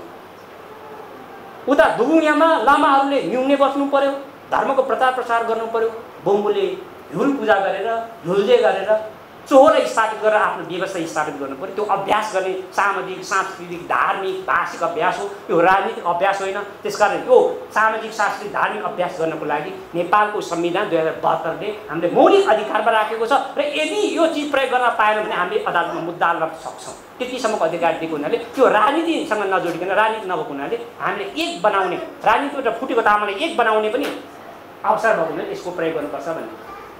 उता दुगुङियामा लामाहरूले न्युङ्ने बस्नु पर्यो, धर्मको प्रचार प्रसार गर्नु पर्यो, बोम्बोले झुल पूजा गरेर झुल्जे गरेर चोहोर स्थापित गरेर आफ्नो व्यवस्था स्थापित गर्नु पर्यो। त्यो अभ्यास गर्ने सामाजिक, सांस्कृतिक, धार्मिक, भाषिक अभ्यास हो, यो राजनीतिक अभ्यास होइन। त्यसकारण यो सामाजिक, सांस्कृतिक, धार्मिक अभ्यास गर्नको लागि नेपालको संविधान 2072ले हामीले मौलिक अधिकारमा राखेको छ र यदि यो चिज प्रयोग गर्न पाएन भने हामीले अदालतमा मुद्दा गर्न सक्छौँ। त्यतिसम्मको अधिकार दिएको हुनाले त्यो राजनीतिसँग नजोडिकन, राजनीति नभएको हुनाले हामीले एक बनाउने, राजनीतिबाट फुटेको तामालाई एक बनाउने पनि अवसर भएको हुनाले यसको प्रयोग गर्नुपर्छ भन्ने।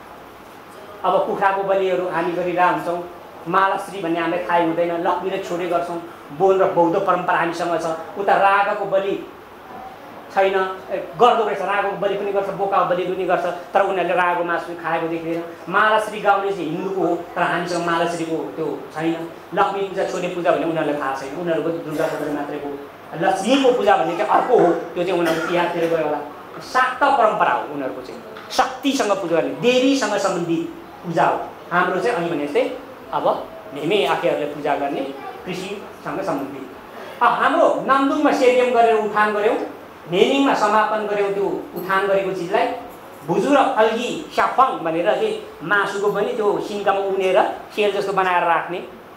अब कुखुराको बलिहरू हामी गरिरहेका हुन्छौँ, मालाश्री भन्ने हामीलाई थाहै हुँदैन, लक्ष्मी र छोडे गर्छौँ, बोन र बौद्ध परम्परा हामीसँग छ। उता रागको बलि छैन, गर्दो रहेछ, रागको बलि पनि गर्छ, बोकाको बलि पनि गर्छ, तर उनीहरूले रागको मासु खाएको देख्दैन। मालाश्री गाउने चाहिँ हिन्दूको हो, तर हामीसँग मालाश्रीको त्यो छैन। लक्ष्मी पूजा, छोडे पूजा भन्ने उनीहरूलाई थाहा छैन, उनीहरूको दुर्गा पूजा मात्रै हो। लक्ष्मीको पूजा भन्ने चाहिँ अर्को हो, त्यो चाहिँ उनीहरूको तिहारतिर गयो होला। शाक्त परम्परा हो उनीहरूको चाहिँ, शक्तिसँग पूजा गर्ने, देवीसँग सम्बन्धित पूजा हो। हाम्रो चाहिँ अनि भने चाहिँ अब नेमे आखेहरूले पूजा गर्ने, कृषिसँग सम्बन्धित। हाम्रो नामदुङमा स्टेडियम गरेर उठान गऱ्यौँ, नेनिङमा समापन गऱ्यौँ। त्यो उठान गरेको चिजलाई भुजु र अल्गी स्याफङ भनेर चाहिँ मासुको पनि त्यो सिन्कामा उनेर सेल जस्तो बनाएर राख्ने,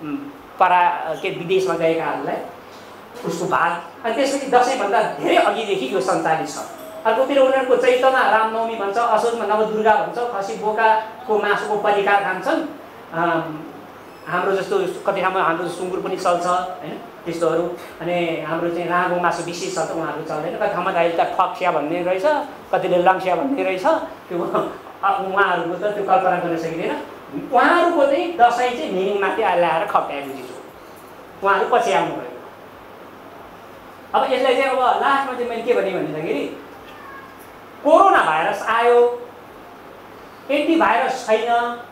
के विदेशमा गएकाहरूलाई उसको भाग। अनि त्यसपछि दसैँभन्दा धेरै अघिदेखि यो सञ्चालित छ। अर्कोतिर उनीहरूको चैतमा रामनवमी भन्छ, असोजमा नवदुर्गा भन्छ, खसी बोकाको मासुको परिकार खान्छन्। हाम्रो जस्तो कति ठाउँमा हाम्रो सुँगुर पनि चल्छ होइन, त्यस्तोहरू। अनि हाम्रो चाहिँ राँगो मासु विशेष छ त उहाँहरू चल्दैन। कति ठाउँमा त अहिले त ठक्स्या भन्ने रहेछ, कतिले लङ्स्या भन्ने रहेछ, त्यो उहाँहरूको त त्यो कल्पना गर्न सकिँदैन। उहाँहरूको चाहिँ दसैँ चाहिँ नेनिङमाथि ल्याएर खप्याएको चिज हो, उहाँहरू पछि आउनु भयो। अब यसलाई चाहिँ अब लास्टमा चाहिँ मैले के भने भन्दाखेरि कोरोना भाइरस आयो, एन्टिभाइरस छैन,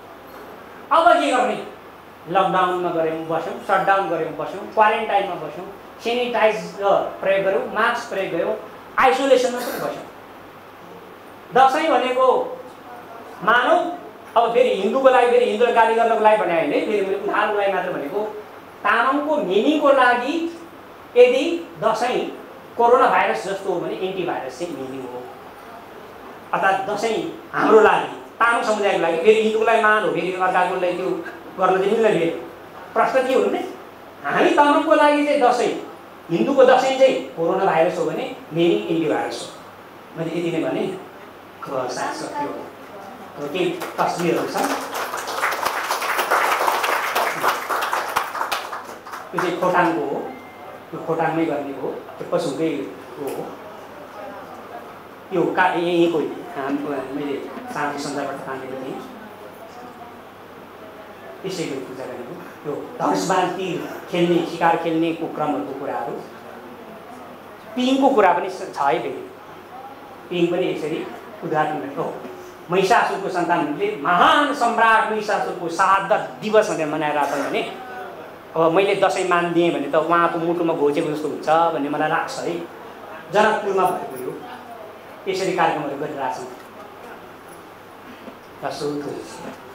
अब के गर्ने? लकडाउनमा गऱ्यौँ बस्यौँ, सटडाउन गऱ्यौँ बस्यौँ, क्वारेन्टाइनमा बस्यौँ, सेनिटाइजर प्रयोग गऱ्यौँ, मास्क प्रयोग गऱ्यौँ, आइसोलेसनमा पनि बस्यौँ। दसैँ भनेको मानौ अब फेरि हिन्दूको लागि, फेरि हिन्दूलाई गाली गर्नको लागि भने होइन, फेरि मैले उदाहरणको लागि मात्र भनेको, तामाङको मिनिङको लागि यदि दसैँ कोरोना भाइरस जस्तो हो भने एन्टिभाइरस चाहिँ मिनिङ हो। अर्थात् दसैँ हाम्रो लागि, तामाङ समुदायको लागि, फेरि हिन्दूको लागि मान हो, फेरि अर्काको लागि त्यो गर्न चाहिँ मिल्दैन। फेरि प्रश्न के हो भने हामी तामाङको लागि चाहिँ दसैँ, हिन्दूको दसैँ चाहिँ कोरोना भाइरस हो भने मिनिङ एन्टिभाइरस हो। मैले यति नै भने सक्यो। केही तस्बिरहरू छन्, त्यो चाहिँ खोटाङको हो, त्यो खोटाङमै गर्ने हो, त्यो पशुकै हो। यो यहीँको मैले सानो सन्दर्भबाट तानेको थिएँ, यसैको पूजा गरेको। यो धनुषबाण तीर खेल्ने, शिकार खेल्नेको क्रमहरूको कुराहरू। पिङको कुरा पनि छ है, फेरि पिङ पनि यसरी उद्घाटन गरेको हो। महिषासुरको सन्तानहरूले महान सम्राट महिषासुरको श्राद्ध दिवस भनेर मनाइरहेछन् भने अब मैले दसैँ मानिदिएँ भने त उहाँको मुटुमा घोचेको जस्तो हुन्छ भन्ने मलाई लाग्छ है। जनकपुरमा भएको यो यसरी कार्यक्रमहरू गरिरहेछन्।